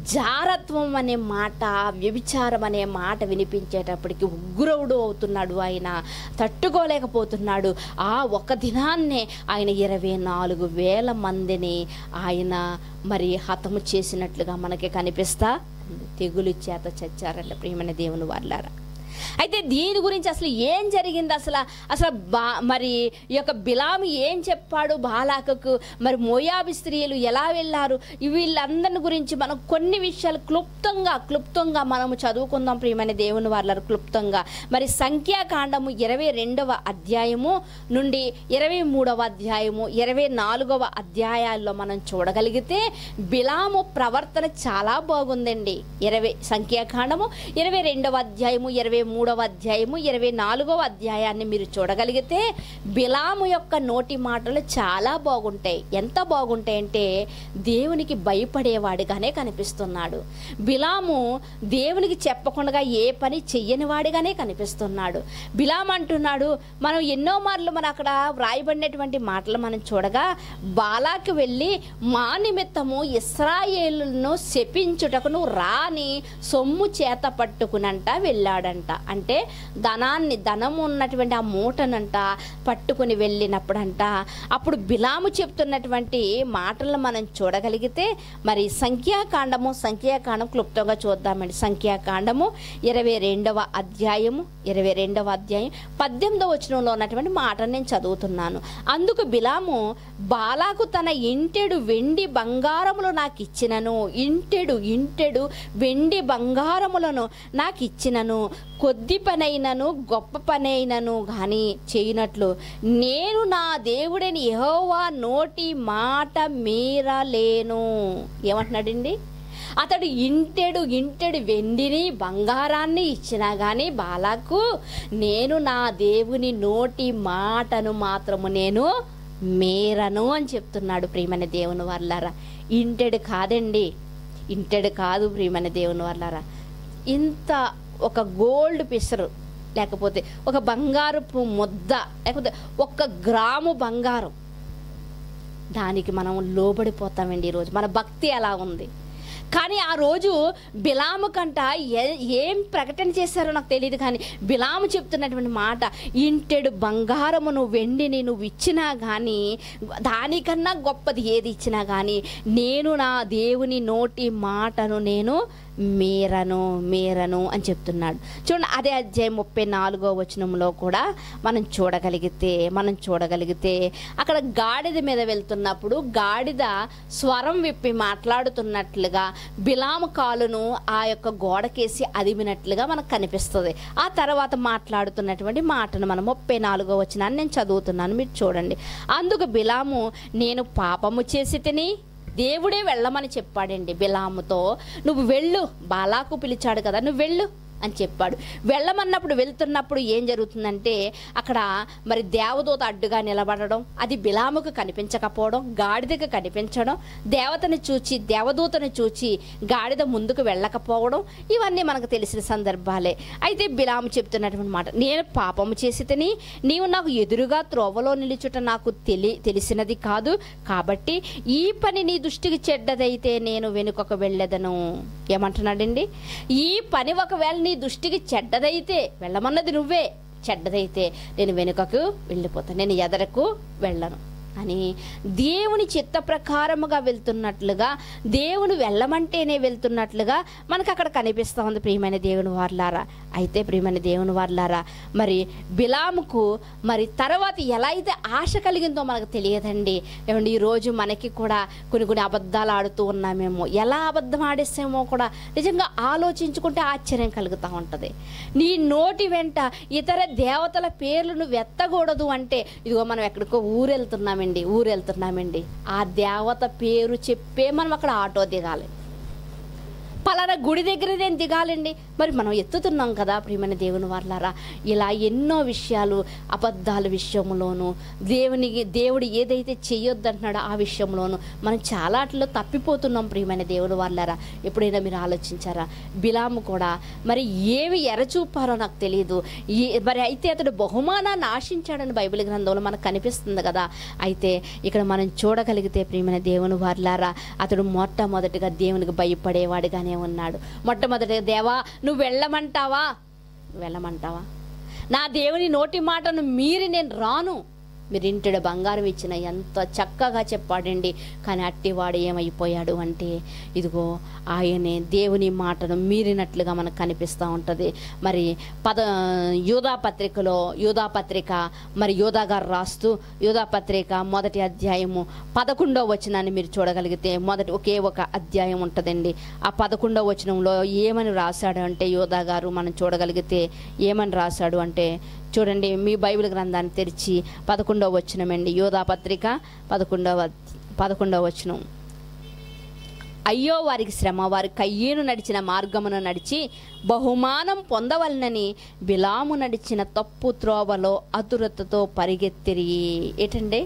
S1: జారత్వం అనే మాట, వ్యభిచారం అనే మాట వినిపించేటప్పటికి ఉగ్రవుడు అవుతున్నాడు. ఆయన తట్టుకోలేకపోతున్నాడు. ఆ ఒక దినాన్నే ఆయన ఇరవై నాలుగు వేల మందిని ఆయన మరి హతము చేసినట్లుగా మనకి కనిపిస్తా తెగులు చేత చచ్చారంట. ప్రియమైన దేవుని వాళ్ళారా, అయితే దీని గురించి అసలు ఏం జరిగింది, అసలు అసలు బా మరి ఈ యొక్క బిలాము ఏం చెప్పాడు బాలాకుకు, మరి మోయాబు స్త్రీలు ఎలా వెళ్ళారు, వీళ్ళందరి గురించి మనం కొన్ని విషయాలు క్లుప్తంగా క్లుప్తంగా మనము చదువుకుందాం. ప్రియమైన దేవుని వాళ్ళ క్లుప్తంగా మరి సంఖ్యాకాండము ఇరవై రెండవ అధ్యాయము నుండి ఇరవై మూడవ అధ్యాయము ఇరవై నాలుగవ అధ్యాయాల్లో మనం చూడగలిగితే బిలాము ప్రవర్తన చాలా బాగుందండి. ఇరవై సంఖ్యాకాండము ఇరవై రెండవ అధ్యాయము ఇరవై మూడవ అధ్యాయము ఇరవై నాలుగవ అధ్యాయాన్ని మీరు చూడగలిగితే బిలాము యొక్క నోటి మాటలు చాలా బాగుంటాయి. ఎంత బాగుంటాయంటే దేవునికి భయపడేవాడిగానే కనిపిస్తున్నాడు. బిలాము దేవునికి చెప్పకుండా ఏ పని చెయ్యని వాడిగానే కనిపిస్తున్నాడు. బిలాము అంటున్నాడు, మనం ఎన్నో మార్లు మనం అక్కడ వ్రాయబడినటువంటి మాటలు మనం చూడగా, బాలాకి వెళ్ళి మా నిమిత్తము ఇశ్రాయేలును శపించుటకును రాని సొమ్ము చేత పట్టుకునంట వెళ్ళాడంట. అంటే ధనాన్ని ధనం ఉన్నటువంటి ఆ మూటనంట పట్టుకుని వెళ్ళినప్పుడంట అప్పుడు బిలాము చెప్తున్నటువంటి మాటలను మనం చూడగలిగితే మరి సంఖ్యాకాండము సంఖ్యాకాండం క్లుప్తంగా చూద్దామండి. సంఖ్యాకాండము ఇరవై రెండవ అధ్యాయము ఇరవై రెండవ అధ్యాయం పద్దెనిమిదవ వచనంలో ఉన్నటువంటి మాటను నేను చదువుతున్నాను. అందుకు బిలాము బాలాకు తన ఇంటెడు వెండి బంగారములు నాకు ఇచ్చినను ఇంటెడు ఇంటెడు వెండి బంగారములను నాకు ఇచ్చినను కొద్ది పనైనను గొప్ప పనైనను కానీ చేయనట్లు నేను నా దేవుడని యెహోవా నోటి మాట మీరలేను. ఏమంటున్నాడండి? అతడు ఇంటెడు ఇంటెడు వెండిని బంగారాన్ని ఇచ్చినా కానీ బాలాకు నేను నా దేవుని నోటి మాటను మాత్రము నేను మీరను అని చెప్తున్నాడు. ప్రియమైన దేవుని వాళ్ళారా, ఇంటెడు కాదండి, ఇంటెడు కాదు ప్రియమైన దేవుని వాళ్ళారా, ఇంత ఒక గోల్డ్ పిసరు లేకపోతే ఒక బంగారపు ముద్ద లేకపోతే ఒక్క గ్రాము బంగారం, దానికి మనం లోబడిపోతామండి. ఈరోజు మన భక్తి అలా ఉంది. కానీ ఆ రోజు బిలాము కంట ఏం ప్రకటన చేశారో నాకు తెలియదు, కానీ బిలాము చెప్తున్నటువంటి మాట, ఇంటెడు బంగారమును వెండిని నువ్వు ఇచ్చినా కానీ దానికన్నా గొప్పది ఏది ఇచ్చినా కానీ నేను నా దేవుని నోటి మాటను నేను మీరను మీరను అని చెప్తున్నాడు. చూడండి, అదే అధ్యాయం ముప్పై నాలుగో వచనంలో కూడా మనం చూడగలిగితే మనం చూడగలిగితే అక్కడ గాడిద మీద వెళ్తున్నప్పుడు గాడిద స్వరం విప్పి మాట్లాడుతున్నట్లుగా బిలాము కాలును ఆ యొక్క గోడకేసి అదిమినట్లుగా మనకు కనిపిస్తుంది. ఆ తర్వాత మాట్లాడుతున్నటువంటి మాటను మనం ముప్పై నాలుగో వచనాన్ని నేను చదువుతున్నాను, మీరు చూడండి. అందుకు బిలాము, నేను పాపము చేసి తిని, దేవుడే వెళ్ళమని చెప్పాడండి బిలాముతో. నువ్వు వెళ్ళు, బాలాకు పిలిచాడు కదా, నువ్వు వెళ్ళు అని చెప్పాడు. వెళ్ళమన్నప్పుడు వెళ్తున్నప్పుడు ఏం జరుగుతుందంటే అక్కడ మరి దేవదూత అడ్డుగా నిలబడడం, అది బిలాముకు కనిపించకపోవడం, గాడిదకు కనిపించడం, దేవతను చూచి దేవదూతను చూచి గాడిద ముందుకు వెళ్ళకపోవడం, ఇవన్నీ మనకు తెలిసిన సందర్భాలే. అయితే బిలాము చెప్తున్నటువంటి మాట, నేను పాపము చేసి తిని నీవు నాకు ఎదురుగా త్రోవలో నిలుచుట నాకు తెలి తెలిసినది కాదు, కాబట్టి ఈ పని నీ దృష్టికి చెడ్డదైతే నేను వెనుకకు వెళ్ళేదను. ఏమంటున్నాడండి? ఈ పని ఒకవేళ నీ దృష్టికి చెడ్డదైతే, వెళ్ళమన్నది నువ్వే, చెడ్డదైతే నేను వెనుకకు వెళ్ళిపోతాను, నేను ఎదరకు వెళ్ళను అని దేవుని చిత్త ప్రకారముగా వెళ్తున్నట్లుగా, దేవుని వెళ్ళమంటేనే వెళ్తున్నట్లుగా మనకు అక్కడ కనిపిస్తూ ఉంది ప్రియమైన దేవుని వారలారా. అయితే ప్రియమైన దేవుని వారలారా, మరి బిలాముకు మరి తర్వాత ఎలా అయితే ఆశ కలిగిందో మనకు తెలియదండి. ఏమండి, ఈరోజు మనకి కూడా కొన్ని కొన్ని అబద్ధాలు ఆడుతూ ఉన్నామేమో, ఎలా అబద్ధం ఆడేసామో కూడా నిజంగా ఆలోచించుకుంటే ఆశ్చర్యం కలుగుతూ ఉంటుంది. నీ నోటి వెంట ఇతర దేవతల పేర్లు నువ్వు ఎత్తకూడదు అంటే, ఇదిగో మనం ఎక్కడికో ఊరు వెళ్తున్నామండి ఊరు వెళ్తున్నామండి ఆ దేవత పేరు చెప్పే మనం అక్కడ ఆటో దిగాలి, పలానా గుడి దగ్గర నేను దిగాలండి. మరి మనం ఎత్తుతున్నాం కదా ప్రియమైన దేవుని వారలారా. ఇలా ఎన్నో విషయాలు, అబద్ధాల విషయంలోనూ, దేవునికి దేవుడు ఏదైతే చేయొద్దంటున్నాడో ఆ విషయంలోనూ మనం చాలా అట్లా తప్పిపోతున్నాం ప్రియమైన దేవుని వారలారా. ఎప్పుడైనా మీరు ఆలోచించారా? బిలాము కూడా మరి ఏవి ఎరచూపారో నాకు తెలియదు, ఏ మరి అయితే అతడు బహుమానాన్ని ఆశించాడని బైబిల్ గ్రంథంలో మనకు కనిపిస్తుంది కదా. అయితే ఇక్కడ మనం చూడగలిగితే ప్రియమైన దేవుని వారలారా, అతడు మొట్టమొదటిగా దేవునికి భయపడేవాడిగానే ఉన్నాడు. మొట్టమొదటిగా, దేవా నువ్వు వెళ్ళమంటావా వెళ్ళమంటావా నా దేవుని నోటి మాటను మీరి నేను రాను, మీరు ఇంటిలో బంగారం ఇచ్చిన ఎంత చక్కగా చెప్పాడండి. కానీ అట్టివాడు ఏమైపోయాడు అంటే, ఇదిగో ఆయనే దేవుని మాటను మీరినట్లుగా మనకు కనిపిస్తూ ఉంటుంది. మరి పద యూదా పత్రికలో యూదా పత్రిక మరి యూదా గారు రాస్తూ యూదా పత్రిక మొదటి అధ్యాయము పదకొండవ వచనాన్ని మీరు చూడగలిగితే, మొదటి ఒకే ఒక అధ్యాయం ఉంటుందండి. ఆ పదకొండవ వచనంలో ఏమని రాశాడు అంటే యూదా గారు మనం చూడగలిగితే ఏమని రాశాడు అంటే, చూడండి, మీ బైబిల్ గ్రంథాన్ని తెరిచి పదకొండవ వచనమండి, యూదా పత్రిక పదకొండవ పదకొండవ వచనం. అయ్యో వారికి శ్రమ, వారి కయ్యేను నడిచిన మార్గమును నడిచి బహుమానం పొందవలనని బిలాము నడిచిన తప్పు త్రోవలో ఆతురతతో పరిగెత్తిరి. ఏంటండి?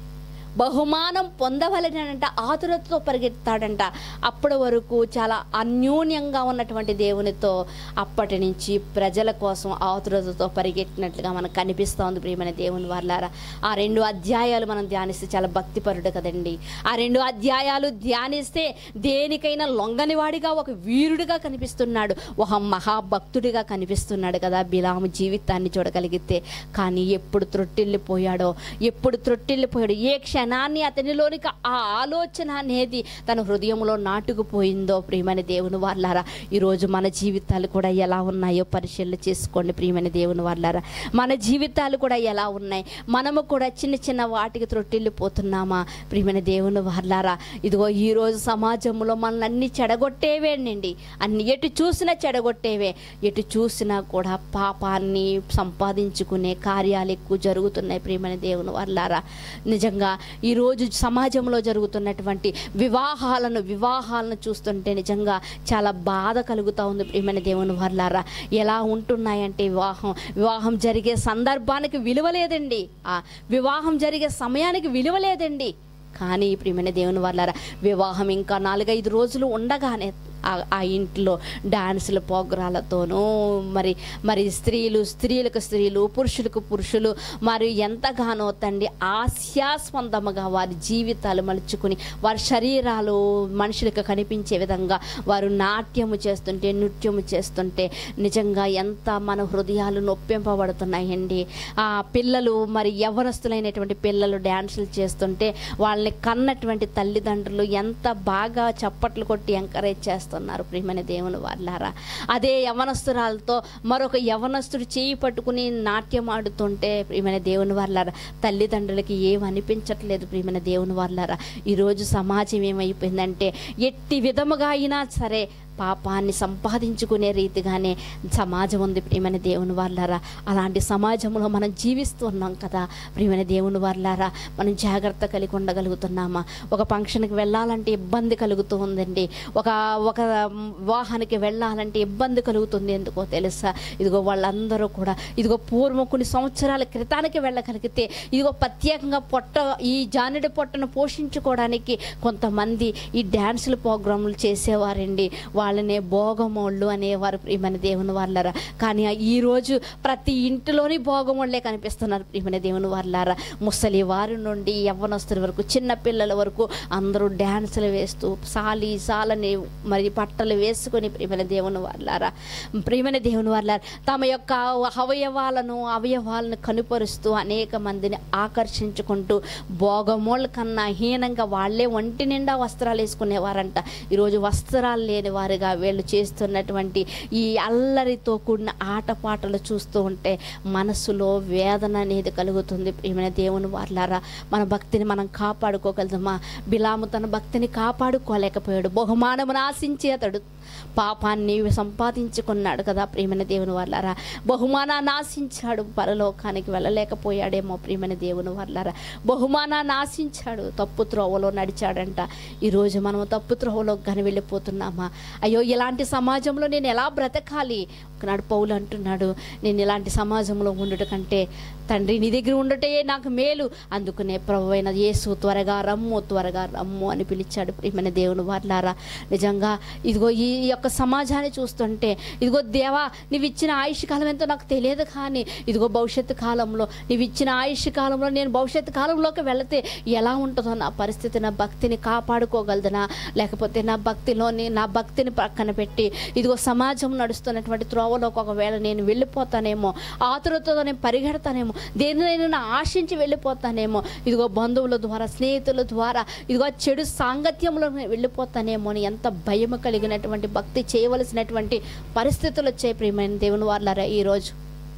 S1: బహుమానం పొందవలనంట ఆతురతతో పరిగెత్తాడంట. అప్పటి వరకు చాలా అన్యోన్యంగా ఉన్నటువంటి దేవునితో అప్పటి నుంచి ప్రజల కోసం ఆతురతతో పరిగెట్టినట్లుగా మనకు కనిపిస్తోంది ప్రియమైన దేవుని వారలారా. ఆ రెండు అధ్యాయాలు మనం ధ్యానిస్తే చాలా భక్తిపరుడు కదండి. ఆ రెండు అధ్యాయాలు ధ్యానిస్తే దేనికైనా లొంగని వాడిగా, ఒక వీరుడిగా కనిపిస్తున్నాడు, ఒక మహాభక్తుడిగా కనిపిస్తున్నాడు కదా బిలాము జీవితాన్ని చూడగలిగితే. కానీ ఎప్పుడు త్రొట్టిల్లిపోయాడో ఎప్పుడు త్రొట్టిల్లిపోయాడు ఏ క్షణాన్ని అతనిలోనికి ఆ ఆలోచన అనేది తన హృదయంలో నాటుకుపోయిందో ప్రియమైన దేవుని వారలారా, ఈరోజు మన జీవితాలు కూడా ఎలా ఉన్నాయో పరిశీలన చేసుకోండి ప్రియమైన దేవుని వారలారా. మన జీవితాలు కూడా ఎలా ఉన్నాయి? మనము కూడా చిన్న చిన్న వాటికి త్రొట్టిల్లిపోతున్నామా ప్రియమైన దేవుని వారలారా? ఇదిగో ఈరోజు సమాజంలో మనల్ని అన్ని చెడగొట్టేవేనండి, అన్ని ఎటు చూసినా చెడగొట్టేవే, ఎటు చూసినా కూడా పాపాన్ని సంపాదించుకునే కార్యాలు ఎక్కువ జరుగుతున్నాయి ప్రియమైన దేవుని వారలారా. నిజంగా ఈరోజు సమాజంలో జరుగుతున్నటువంటి వివాహాలను వివాహాలను చూస్తుంటే నిజంగా చాలా బాధ కలుగుతూ ఉంది ప్రియమైన దేవుని వారలారా. ఎలా ఉంటున్నాయంటే వివాహం వివాహం జరిగే సందర్భానికి విలువ లేదండి, ఆ వివాహం జరిగే సమయానికి విలువ లేదండి. కానీ ప్రియమైన దేవుని వారలారా, వివాహం ఇంకా నాలుగైదు రోజులు ఉండగానే ఆ ఇంట్లో డాన్సుల ప్రోగ్రాలతోనూ మరి మరి స్త్రీలు స్త్రీలకు స్త్రీలు పురుషులకు పురుషులు మరి ఎంతగానో తండ్రి ఆశాస్పందముగా వారి జీవితాలు మలుచుకుని వారి శరీరాలు మనుషులకు కనిపించే విధంగా వారు నాట్యము చేస్తుంటే నృత్యము చేస్తుంటే నిజంగా ఎంత మన హృదయాలు నొప్పింపబడుతున్నాయండి. ఆ పిల్లలు మరి యవ్వనస్తులైనటువంటి పిల్లలు డ్యాన్సులు చేస్తుంటే వాళ్ళని కన్నటువంటి తల్లిదండ్రులు ఎంత బాగా చప్పట్లు కొట్టి ఎంకరేజ్ చేస్తారు చేస్తున్నారు ప్రియమైన దేవుని వాళ్ళారా. అదే యవనస్తురాలతో మరొక యవనస్తుడు చేయి పట్టుకుని నాట్యం ఆడుతుంటే ప్రియమైన దేవుని వాళ్ళారా, తల్లిదండ్రులకి ఏం అనిపించట్లేదు ప్రియమైన దేవుని వాళ్ళారా. ఈరోజు సమాజం ఏమైపోయిందంటే ఎట్టి విధముగా అయినా సరే పాపాన్ని సంపాదించుకునే రీతిగానే సమాజం ఉంది ప్రియమైన దేవుని వాళ్ళారా. అలాంటి సమాజంలో మనం జీవిస్తూ ఉన్నాం కదా ప్రియమైన దేవుని వాళ్ళారా. మనం జాగ్రత్త కలిగి ఉండగలుగుతున్నామా? ఒక ఫంక్షన్కి వెళ్ళాలంటే ఇబ్బంది కలుగుతూ ఉందండి. ఒక ఒక వివాహానికి వెళ్ళాలంటే ఇబ్బంది కలుగుతుంది. ఎందుకో తెలుసా? ఇదిగో వాళ్ళందరూ కూడా ఇదిగో పూర్వం కొన్ని సంవత్సరాల క్రితానికి వెళ్ళగలిగితే ఇదిగో ప్రత్యేకంగా పొట్ట ఈ జానెడు పొట్టను పోషించుకోవడానికి కొంతమంది ఈ డ్యాన్సుల ప్రోగ్రాములు చేసేవారండి. వాళ్ళనే భోగమోళ్ళు అనేవారు ప్రియమైన దేవుని వాళ్ళారా. కానీ ఈరోజు ప్రతి ఇంటిలోని భోగమోళ్ళే కనిపిస్తున్నారు ప్రియమైన దేవుని వాళ్ళారా. ముసలి వారి నుండి యవ్వనస్తుల వరకు చిన్న పిల్లల వరకు అందరూ డ్యాన్సులు వేస్తూ సాలి సాలని మరి బట్టలు వేసుకొని ప్రియమైన దేవుని వాళ్ళారా, ప్రియమైన దేవుని వాళ్ళారా తమ యొక్క అవయవాలను అవయవాలను కనుపరుస్తూ అనేక మందిని ఆకర్షించుకుంటూ భోగమోళ్ళ కన్నా హీనంగా వాళ్ళే ఒంటి నిండా వస్త్రాలు వేసుకునేవారంట. ఈరోజు వస్త్రాలు లేని వారిగా వీళ్ళు చేస్తున్నటువంటి ఈ అల్లరితో కూడిన ఆటపాటలు చూస్తూ ఉంటే మనసులో వేదన అనేది కలుగుతుంది ప్రియమైన దేవుని వాళ్ళారా. మన భక్తిని మనం కాపాడుకోగలుగుతామా? బిలాము తన భక్తిని కాపాడుకోలేకపోయాడు. బహుమానమును ఆశించి అతడు పాపాన్ని సంపాదించుకున్నాడు కదా ప్రియమైన దేవుని వాళ్ళారా. బహుమానాన్ని ఆశించాడు, పరలోకానికి వెళ్ళలేకపోయాడేమో ప్రియమైన దేవుని వాళ్ళారా. బహుమానాన్ని ఆశించాడు, తప్పు త్రోవలో నడిచాడంట. ఈరోజు మనం తప్పు త్రోవలో కానీ వెళ్ళిపోతున్నామా? అయ్యో ఇలాంటి సమాజంలో నేను ఎలా బ్రతకాలి? ఒకనాడు పౌలు అంటున్నాడు, నేను ఇలాంటి సమాజంలో ఉండుట కంటే తండ్రి నీ దగ్గర ఉండటే నాకు మేలు. అందుకనే ప్రభువైన యేసు త్వరగా రమ్ము త్వరగా రమ్ము అని పిలిచాడు ప్రియమైన దేవుని వాళ్ళారా. నిజంగా ఇదిగో ఈ యొక్క సమాజాన్ని చూస్తుంటే ఇదిగో దేవా నీవు ఇచ్చిన ఆయుష్ కాలం ఎంతో నాకు తెలియదు, కానీ ఇదిగో భవిష్యత్తు కాలంలో నీవు ఇచ్చిన ఆయుష్ కాలంలో నేను భవిష్యత్తు కాలంలోకి వెళితే ఎలా ఉంటుందో నా పరిస్థితి, నా భక్తిని కాపాడుకోగలదనా, లేకపోతే నా భక్తిలోని నా భక్తిని పక్కన పెట్టి ఇదిగో సమాజం నడుస్తున్నటువంటి త్రోవలోకి ఒకవేళ నేను వెళ్ళిపోతానేమో, ఆతురతో నేను పరిగెడతానేమో, దేనినైనా ఆశించి వెళ్ళిపోతానేమో, ఇదిగో బంధువుల ద్వారా స్నేహితుల ద్వారా ఇదిగో చెడు సాంగత్యంలో వెళ్ళిపోతానేమో అని ఎంత భయం కలిగినటువంటి భక్తి చేయవలసినటువంటి పరిస్థితులు వచ్చాయి ప్రియమైన దేవుని వాళ్ళారా. ఈరోజు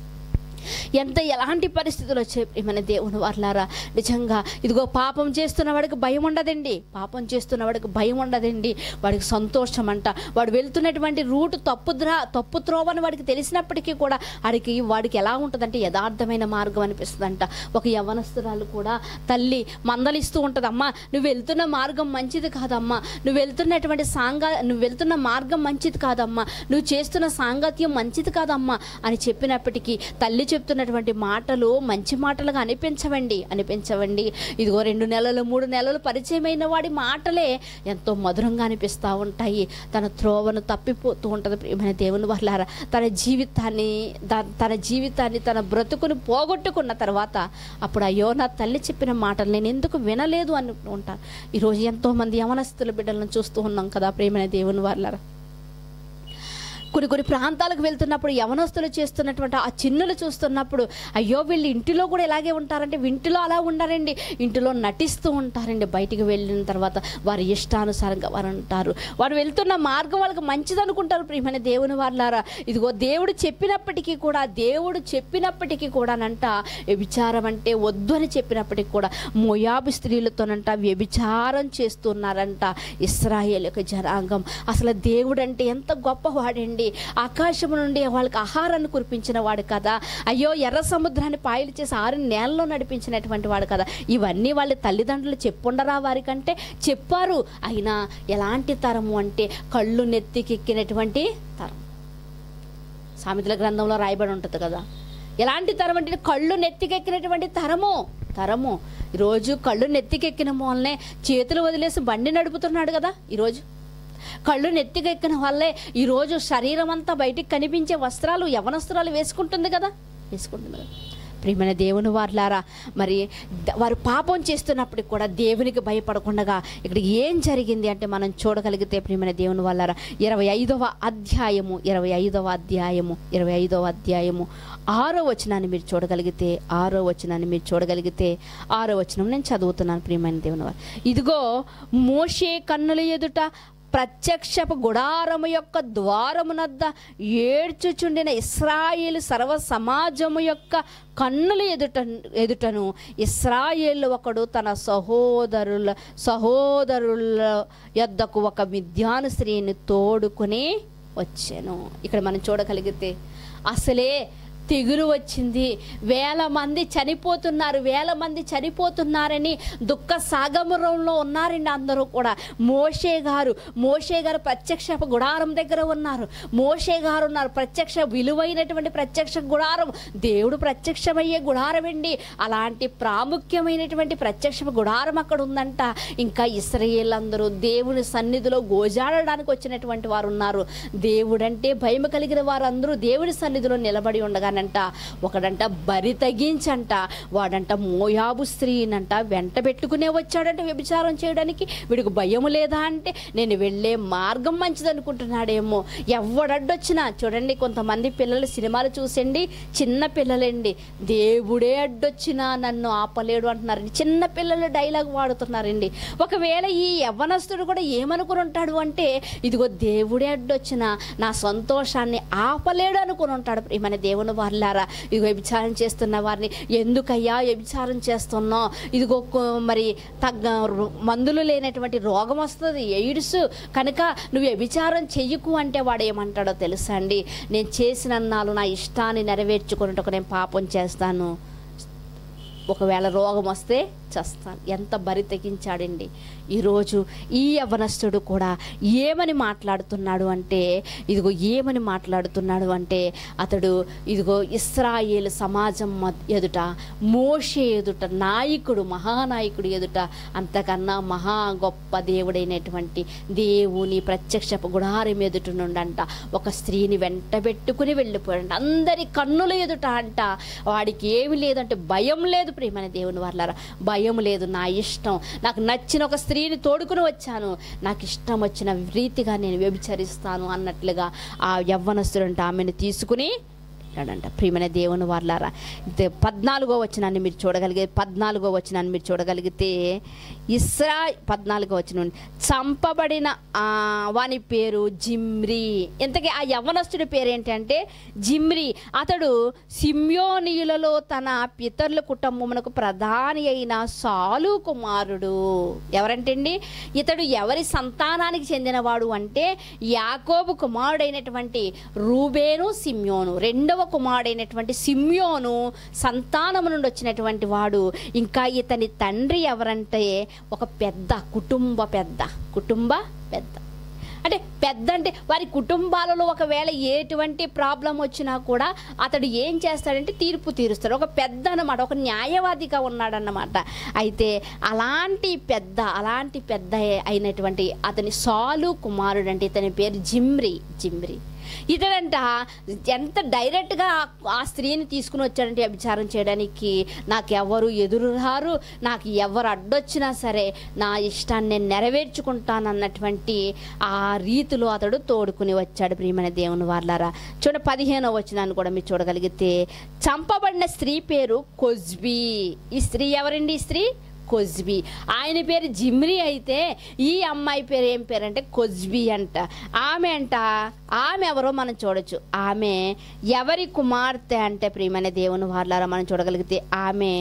S1: ఎంత ఎలాంటి పరిస్థితులు వచ్చాయి ప్రియమైన దేవుని వాళ్ళారా. నిజంగా ఇదిగో పాపం చేస్తున్న వాడికి భయం ఉండదండి, పాపం చేస్తున్న వాడికి భయం ఉండదండి, వాడికి సంతోషం అంట. వాడు వెళ్తున్నటువంటి రూట్ తప్పు ద్రా తప్పు త్రోవని వాడికి తెలిసినప్పటికీ కూడా వాడికి వాడికి ఎలా ఉంటుందంటే యథార్థమైన మార్గం అనిపిస్తుందంట. ఒక యవ్వనస్తురాలు కూడా తల్లి మందలిస్తూ ఉంటుంది, అమ్మా నువ్వు వెళ్తున్న మార్గం మంచిది కాదమ్మా, నువ్వు వెళ్తున్నటువంటి సాంగా నువ్వు వెళ్తున్న మార్గం మంచిది కాదమ్మా, నువ్వు చేస్తున్న సాంగత్యం మంచిది కాదమ్మా అని చెప్పినప్పటికీ తల్లి చెప్తున్నటువంటి మాటలు మంచి మాటలుగా అనిపించవండి అనిపించవండి ఇదిగో రెండు నెలలు మూడు నెలలు పరిచయమైన వాడి మాటలే ఎంతో మధురంగా అనిపిస్తూ ఉంటాయి. తన త్రోవను తప్పిపోతూ ఉంటుంది ప్రియమైన దేవుని వాళ్ళారా. తన జీవితాన్ని తన జీవితాన్ని తన బ్రతుకుని పోగొట్టుకున్న తర్వాత అప్పుడు అయ్యో నా తల్లి చెప్పిన మాటలు నేను ఎందుకు వినలేదు అని ఉంటాను. ఈరోజు ఎంతోమంది యవనస్తుల బిడ్డలను చూస్తూ ఉన్నాం కదా ప్రియమైన దేవుని వాళ్ళారా. కొన్ని కొన్ని ప్రాంతాలకు వెళ్తున్నప్పుడు యవనస్తులు చేస్తున్నటువంటి ఆ చిన్నులు చూస్తున్నప్పుడు అయ్యో వీళ్ళు ఇంటిలో కూడా ఇలాగే ఉంటారంటే, ఇంటిలో అలా ఉండారండి, ఇంటిలో నటిస్తూ ఉంటారండి. బయటికి వెళ్ళిన తర్వాత వారి ఇష్టానుసారంగా వారు ఉంటారు. వారు వెళ్తున్న మార్గం వాళ్ళకి మంచిది అనుకుంటారు ప్రియమైన దేవుని వాళ్ళారా. ఇదిగో దేవుడు చెప్పినప్పటికీ కూడా దేవుడు చెప్పినప్పటికీ కూడానంట వ్యభిచారం అంటే వద్దు అని చెప్పినప్పటికీ కూడా మోయాబు స్త్రీలతోనంట వ్యభిచారం చేస్తున్నారంట ఇశ్రాయేలు యొక్క జనాంగం. అసలు దేవుడు అంటే ఎంత గొప్పవాడండి. ఆకాశం నుండి వాళ్ళకి ఆహారాన్ని కురిపించిన వాడు కదా. అయ్యో ఎర్ర సముద్రాన్ని పాయలు చేసి ఆరు నేలలో నడిపించినటువంటి వాడు కదా. ఇవన్నీ వాళ్ళ తల్లిదండ్రులు చెప్పుండరా వారికంటే? చెప్పారు. అయినా ఎలాంటి తరము అంటే కళ్ళు నెత్తికెక్కినటువంటి తరం. సామెతల గ్రంథంలో రాయబడి ఉంటుంది కదా. ఎలాంటి తరం అంటే కళ్ళు నెత్తికెక్కినటువంటి తరము తరము ఈరోజు కళ్ళు నెత్తికెక్కిన మూలనే చేతులు వదిలేసి బండి నడుపుతున్నాడు కదా. ఈరోజు కళ్ళు నెత్తికెక్కిన వల్లే ఈరోజు శరీరం అంతా బయటికి కనిపించే వస్త్రాలు యవనస్త్రాలు వేసుకుంటుంది కదా వేసుకుంటుంది కదా ప్రియమైన దేవుని వాళ్ళారా. మరి వారు పాపం చేస్తున్నప్పటికి కూడా దేవునికి భయపడకుండా ఇక్కడ ఏం జరిగింది అంటే మనం చూడగలిగితే ప్రియమైన దేవుని వాళ్ళారా ఇరవై ఐదవ అధ్యాయము ఇరవై ఐదవ అధ్యాయము ఇరవై ఐదవ అధ్యాయము ఆరో వచనాన్ని మీరు చూడగలిగితే ఆరో వచనాన్ని మీరు చూడగలిగితే ఆరో వచనం నేను చదువుతున్నాను ప్రియమైన దేవుని వారు. ఇదిగో మోషే కన్నుల ఎదుట ప్రత్యక్షపు గుడారము యొక్క ద్వారమునద్ద ఏడ్చుచుండిన ఇశ్రాయేలు సర్వ సమాజము యొక్క కన్నుల ఎదుట ఎదుటను ఇశ్రాయేలు ఒకడు తన సహోదరుల సహోదరుల యొద్దకు ఒక మిద్యాను స్త్రీని తోడుకొని వచ్చాను. ఇక్కడ మనం చూడగలిగితే అసలే తెగులు వచ్చింది, వేల మంది చనిపోతున్నారు, వేల మంది చనిపోతున్నారని దుఃఖ సాగరంలో ఉన్నారండి అందరూ కూడా. మోషే గారు మోషే గారు ప్రత్యక్ష గుడారం దగ్గర ఉన్నారు. మోషే గారు ఉన్నారు, ప్రత్యక్ష విలువైనటువంటి ప్రత్యక్ష గుడారం, దేవుడు ప్రత్యక్షమయ్యే గుడారం అండి. అలాంటి ప్రాముఖ్యమైనటువంటి ప్రత్యక్ష గుడారం అక్కడ ఉందంట. ఇంకా ఇశ్రాయేలు అందరూ దేవుని సన్నిధిలో గోజాడడానికి వచ్చినటువంటి వారు ఉన్నారు. దేవుడంటే భయం కలిగిన వారందరూ దేవుని సన్నిధిలో నిలబడి ఉండగా అంట ఒకడంట బరి తగ్గించంట, వాడంట మోయాబు స్త్రీనంట వెంట పెట్టుకునే వచ్చాడంట వ్యభిచారం చేయడానికి. వీడికి భయం లేదా అంటే నేను వెళ్ళే మార్గం మంచిది అనుకుంటున్నాడేమో. ఎవడడ్డొచ్చినా చూడండి, కొంతమంది పిల్లలు సినిమాలు చూసండి, చిన్న పిల్లలండి, దేవుడే అడ్డొచ్చినా నన్ను ఆపలేడు అంటున్నారండి. చిన్న పిల్లలు డైలాగ్ వాడుతున్నారండి. ఒకవేళ ఈ యవ్వనస్తుడు కూడా ఏమనుకుని ఉంటాడు అంటే, ఇదిగో దేవుడే అడ్డొచ్చినా నా సంతోషాన్ని ఆపలేడు అనుకుని ఉంటాడు. మన దేవుని వాళ్ళారా, ఇదిగో వ్యభిచారం చేస్తున్న వారిని ఎందుకయ్యా వ్యభిచారం చేస్తున్నావు, ఇదిగో మరి తగ్గ మందులు లేనటువంటి రోగం వస్తుంది, ఎయిడ్స్, కనుక నువ్వు వ్యభిచారం చెయ్యకు అంటే వాడు ఏమంటాడో తెలుసా అండి, నేను చేసిన నాలు నా ఇష్టాన్ని నెరవేర్చుకున్నట్టు నేను పాపం చేస్తాను, ఒకవేళ రోగం వస్తే చస్తాను. ఎంత బరి తెగించాడండి. ఈరోజు ఈ యవ్వనస్తుడు కూడా ఏమని మాట్లాడుతున్నాడు అంటే, ఇదిగో ఏమని మాట్లాడుతున్నాడు అంటే అతడు ఇదిగో ఇశ్రాయేలు సమాజం ఎదుట, మోషే ఎదుట, నాయకుడు మహానాయకుడు ఎదుట, అంతకన్నా మహా గొప్ప దేవుడైనటువంటి దేవుని ప్రత్యక్ష గుడారం ఎదుట నుండంట ఒక స్త్రీని వెంట పెట్టుకుని వెళ్ళిపోయాడంట. అందరి కన్నుల ఎదుట అంట. వాడికి ఏమి లేదంటే భయం లేదు. ప్రియమైన దేవుని వాళ్ళారా, భయం లేదు. నా ఇష్టం, నాకు నచ్చిన ఒక స్త్రీని తోడుకుని వచ్చాను, నాకు ఇష్టం వచ్చిన రీతిగా నేను వ్యభిచరిస్తాను అన్నట్లుగా ఆ యవ్వనస్తుడంట ఆమెను తీసుకుని అంట. ప్రియమైన దేవుని వాళ్ళారా, పద్నాలుగో వచనాన్ని మీరు చూడగలిగే పద్నాలుగో వచనాన్ని మీరు చూడగలిగితే ఇస్రా పద్నాలుగో వచనం, చంపబడిన వాని పేరు జిమ్రీ. ఇంతకీ ఆ యవ్వనస్తుడి పేరు ఏంటంటే జిమ్రీ. అతడు సిమ్యోనీయులలో తన పితరుల కుటుంబమునకు ప్రధాని అయిన సాలు కుమారుడు. ఎవరంటండి ఇతడు? ఎవరి సంతానానికి చెందినవాడు అంటే యాకోబు కుమారుడైనటువంటి రూబేను, సిమ్యోను, రెండవ కుమారుడైనటువంటి సిమ్యోను సంతానము నుండి వచ్చినటువంటి వాడు. ఇంకా ఇతని తండ్రి ఎవరంటే ఒక పెద్ద కుటుంబ పెద్ద కుటుంబ పెద్ద అంటే పెద్ద అంటే వారి కుటుంబాలలో ఒకవేళ ఎటువంటి ప్రాబ్లం వచ్చినా కూడా అతడు ఏం చేస్తాడంటే తీర్పు తీరుస్తాడు. ఒక పెద్ద అన్నమాట, ఒక న్యాయవాదిగా ఉన్నాడన్నమాట. అయితే అలాంటి పెద్ద అలాంటి పెద్ద అయినటువంటి అతని సాలు కుమారుడు అంటే ఇతని పేరు జిమ్రీ. జిమ్రీ ఇతడంట ఎంత డైరెక్ట్గా ఆ స్త్రీని తీసుకుని వచ్చాడంటే వ్యభిచారం చేయడానికి, నాకెవరు ఎదురు రారు, నాకు ఎవరు అడ్డొచ్చినా సరే నా ఇష్టాన్ని నేను నెరవేర్చుకుంటాను అన్నటువంటి ఆ రీతిలో అతడు తోడుకుని వచ్చాడు. ప్రియమైన దేవుని వాళ్ళారా, చూడ పదిహేనవ వచనాన్ని కూడా మీరు చూడగలిగితే, చంపబడిన స్త్రీ పేరు కొజ్బీ. ఈ స్త్రీ ఎవరండి? ఈ స్త్రీ కొజ్బీ. ఆయన పేరు జిమ్రీ అయితే ఈ అమ్మాయి పేరు ఏం పేరు అంటే కొజ్బీ అంట. ఆమె అంట ఆమె ఎవరో మనం చూడొచ్చు. ఆమె ఎవరి కుమార్తె అంటే ప్రియమైన దేవుని వాళ్ళారా మనం చూడగలిగితే ఆమె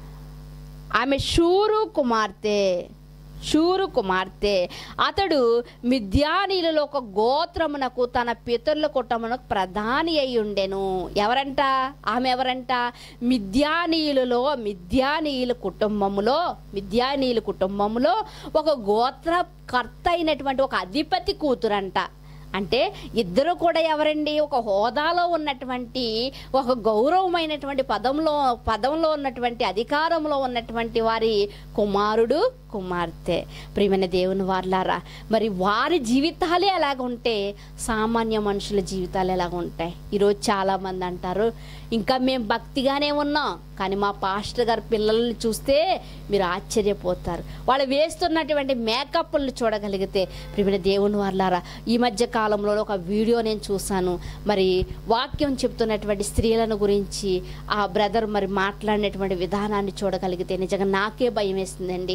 S1: ఆమె షూరు కుమార్తె. షూరు కుమార్తె. అతడు మిద్యానీయులలో ఒక గోత్రమునకు తన పితరుల కుటుంబమునకు ప్రధాని అయి ఉండెను. ఎవరంట? ఆమె ఎవరంట? మిద్యానీయులలో మిద్యానీయుల కుటుంబములో మిద్యానీయుల కుటుంబములో ఒక గోత్రకర్త అయినటువంటి ఒక అధిపతి కూతురంట. అంటే ఇద్దరు కూడా ఎవరండి? ఒక హోదాలో ఉన్నటువంటి, ఒక గౌరవమైనటువంటి పదంలో పదంలో ఉన్నటువంటి, అధికారంలో ఉన్నటువంటి వారి కుమారుడు కుమార్తె. ప్రియమైన దేవుని వాళ్ళారా, మరి వారి జీవితాలే ఎలాగ ఉంటే సామాన్య మనుషుల జీవితాలు ఎలాగ ఉంటాయి? ఈరోజు చాలామంది అంటారు, ఇంకా మేము భక్తిగానే ఉన్నాం, కానీ మా పాస్టర్ గారి పిల్లల్ని చూస్తే మీరు ఆశ్చర్యపోతారు. వాళ్ళు వేస్తున్నటువంటి మేకప్లను చూడగలిగితే. ప్రియమైన దేవుని వాళ్ళారా, ఈ మధ్య కాలంలో ఒక వీడియో నేను చూశాను. మరి వాక్యం చెప్తున్నటువంటి స్త్రీలను గురించి ఆ బ్రదర్ మరి మాట్లాడినటువంటి విధానాన్ని చూడగలిగితే నిజంగా నాకే భయం వేస్తుందండి.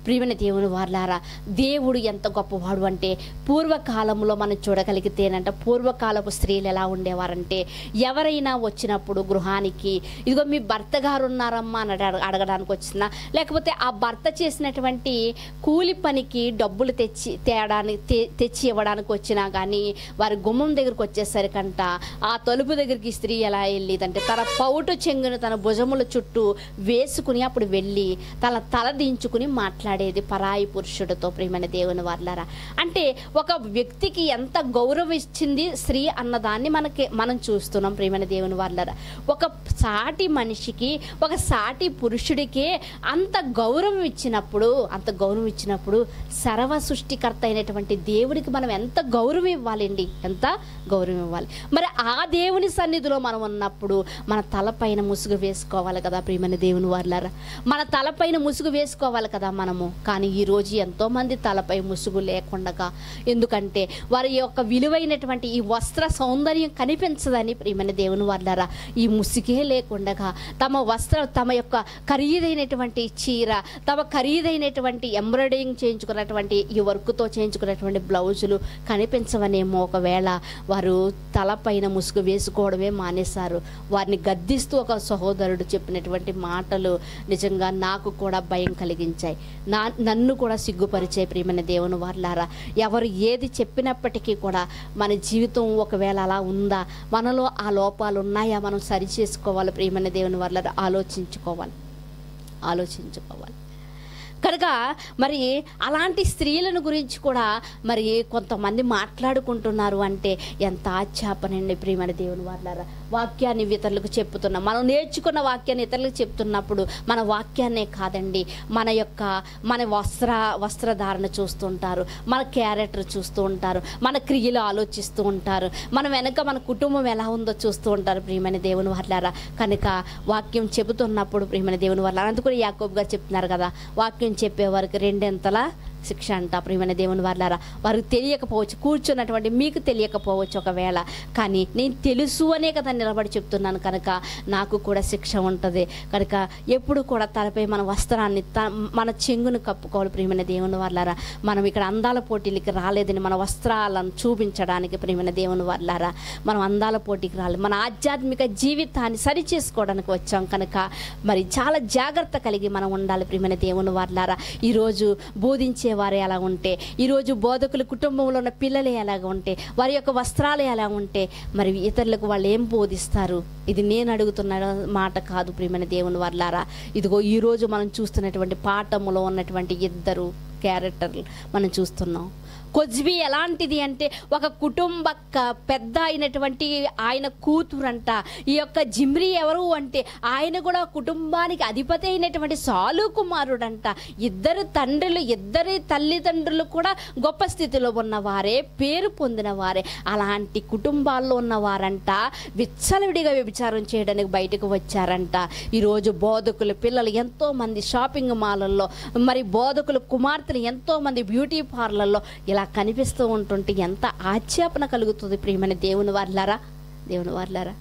S1: ప్రియమైన దేవుని వారలారా, దేవుడు ఎంత గొప్పవాడు అంటే పూర్వకాలంలో మనం చూడగలిగితేనంట పూర్వకాలపు స్త్రీలు ఎలా ఉండేవారంటే ఎవరైనా వచ్చినప్పుడు గృహానికి ఇదిగో మీ భర్త గారు ఉన్నారమ్మా అని అడగడానికి వచ్చినా, లేకపోతే ఆ భర్త చేసినటువంటి కూలి పనికి డబ్బులు తెచ్చి తేడానికి తెచ్చి ఇవ్వడానికి వచ్చినా కానీ వారి గుమ్మం దగ్గరికి వచ్చేసరికంట ఆ తలుపు దగ్గరికి స్త్రీ ఎలా వెళ్ళేదంటే తన పౌటు చెంగును తన భుజముల చుట్టూ వేసుకుని అప్పుడు వెళ్ళి తన తల దించుకుని మాట్లాడేది పరాయి పురుషుడితో. ప్రియమైన దేవుని వారలారా, అంటే ఒక వ్యక్తికి ఎంత గౌరవం ఇచ్చింది స్త్రీ అన్నదాన్ని మనకి మనం చూస్తున్నాం. ప్రియమైన దేవుని వారలారా, ఒక సాటి మనిషికి ఒక సాటి పురుషుడికే అంత గౌరవం ఇచ్చినప్పుడు అంత గౌరవం ఇచ్చినప్పుడు సర్వ సృష్టికర్త అయినటువంటి దేవుడికి మనం ఎంత గౌరవం ఇవ్వాలండి, ఎంత గౌరవం ఇవ్వాలి. మరి ఆ దేవుని సన్నిధిలో మనం ఉన్నప్పుడు మన తలపైన ముసుగు వేసుకోవాలి కదా ప్రియమైన దేవుని వారలారా, మన తలపైన ముసుగు వేసుకోవాలి కదా మనము. కానీ ఈరోజు ఎంతోమంది తలపై ముసుగు లేకుండా, ఎందుకంటే వారి యొక్క విలువైనటువంటి ఈ వస్త్ర సౌందర్యం కనిపించదని ప్రియమైన దేవుని వారలారా ఈ ముసుగే లేకుండా తమ వస్త్ర తమ యొక్క ఖరీదైనటువంటి చీర, తమ ఖరీదైనటువంటి ఎంబ్రాయిడరింగ్ చేయించుకున్నటువంటి ఈ వర్క్తో చేయించుకున్నటువంటి బ్లౌజులు కనిపించవనేమో. ఒకవేళ వారు తలపైన ముసుగు వేసుకోవడమే మానేశారు. వారిని గద్దిస్తూ ఒక సహోదరుడు చెప్పినటువంటి మాటలు నిజంగా నాకు కూడా భయం కలిగించాయి, నా నన్ను కూడా సిగ్గుపరిచే. ప్రియమైన దేవుని వారలారా, ఎవరు ఏది చెప్పినప్పటికీ కూడా మన జీవితం ఒకవేళ అలా ఉందా, మనలో ఆ లోపాలు ఉన్నాయా, మనం సరి చేసుకోవాలి. ప్రియమైన దేవుని వారలారా, ఆలోచించుకోవాలి ఆలోచించుకోవాలి కనుక మరి అలాంటి స్త్రీలను గురించి కూడా మరి కొంతమంది మాట్లాడుకుంటున్నారు అంటే ఎంత ఆచ్ఛాపనండి. ప్రియమైన దేవుని వారలారా, వాక్యాన్ని ఇతరులకు చెప్తున్నాం, మనం నేర్చుకున్న వాక్యాన్ని ఇతరులకు చెప్తున్నప్పుడు మన వాక్యాన్నే కాదండి, మన యొక్క మన వస్త్ర వస్త్రధారణ చూస్తుంటారు, మన క్యారెక్టర్ చూస్తూ ఉంటారు, మన క్రియలు ఆలోచిస్తూ ఉంటారు, మన వెనక మన కుటుంబం ఎలా ఉందో చూస్తూ ఉంటారు. ప్రియమైన దేవుని వారలారా, కనుక వాక్యం చెబుతున్నప్పుడు ప్రియమైన దేవుని వారలారా, అందుకు యాకోబు గారు చెప్తున్నారు కదా, వాక్యం చెప్పేవారికి రెండెంతలా శిక్ష అంట. ప్రియమైన దేవుని వారలారా, వారికి తెలియకపోవచ్చు, కూర్చున్నటువంటి మీకు తెలియకపోవచ్చు ఒకవేళ, కానీ నేను తెలుసు అనే కదా నిలబడి చెప్తున్నాను కనుక నాకు కూడా శిక్ష ఉంటుంది. కనుక ఎప్పుడు కూడా తలపై మన వస్త్రాన్ని త మన చెంగును కప్పుకోవాలి. ప్రియమైన దేవుని వారలారా, మనం ఇక్కడ అందాల పోటీలకి రాలేదని మన వస్త్రాలను చూపించడానికి ప్రియమైన దేవుని వారలారా మనం అందాల పోటీకి రాలేదు, మన ఆధ్యాత్మిక జీవితాన్ని సరి చేసుకోవడానికి వచ్చాం. కనుక మరి చాలా జాగ్రత్త కలిగి మనం ఉండాలి. ప్రియమైన దేవుని వారలారా, ఈరోజు బోధించే వారే అలా ఉంటే, ఈరోజు బోధకులు కుటుంబంలో ఉన్న పిల్లలే ఎలాగ ఉంటే, వారి యొక్క వస్త్రాలే ఎలా ఉంటే మరి ఇతరులకు వాళ్ళు ఏం బోధిస్తారు? ఇది నేను అడుగుతున్న మాట కాదు ప్రియమైన దేవుని వారలారా. ఇదిగో ఈరోజు మనం చూస్తున్నటువంటి పాఠములో ఉన్నటువంటి ఇద్దరు క్యారెక్టర్లు మనం చూస్తున్నాం. కొజ్బీ ఎలాంటిది అంటే ఒక కుటుంబ పెద్ద అయినటువంటి ఆయన కూతురంట. ఈ యొక్క జిమ్రీ ఎవరు అంటే ఆయన కూడా కుటుంబానికి అధిపతి అయినటువంటి సాలు కుమారుడంట. ఇద్దరు తండ్రులు ఇద్దరి తల్లిదండ్రులు కూడా గొప్ప స్థితిలో ఉన్నవారే, పేరు పొందిన వారే. అలాంటి కుటుంబాల్లో ఉన్నవారంట విచ్చలవిడిగా వ్యభిచారం చేయడానికి బయటకు వచ్చారంట. ఈరోజు బోధకులు పిల్లలు ఎంతోమంది షాపింగ్ మాల్లలో, మరి బోధకులు కుమార్తెలు ఎంతోమంది బ్యూటీ పార్లర్లో ఇలా కనిపిస్తూ ఉంటుంటే ఎంత ఆక్షేపణ కలుగుతుంది ప్రియమైన దేవుని వారలారా దేవుని వారలారా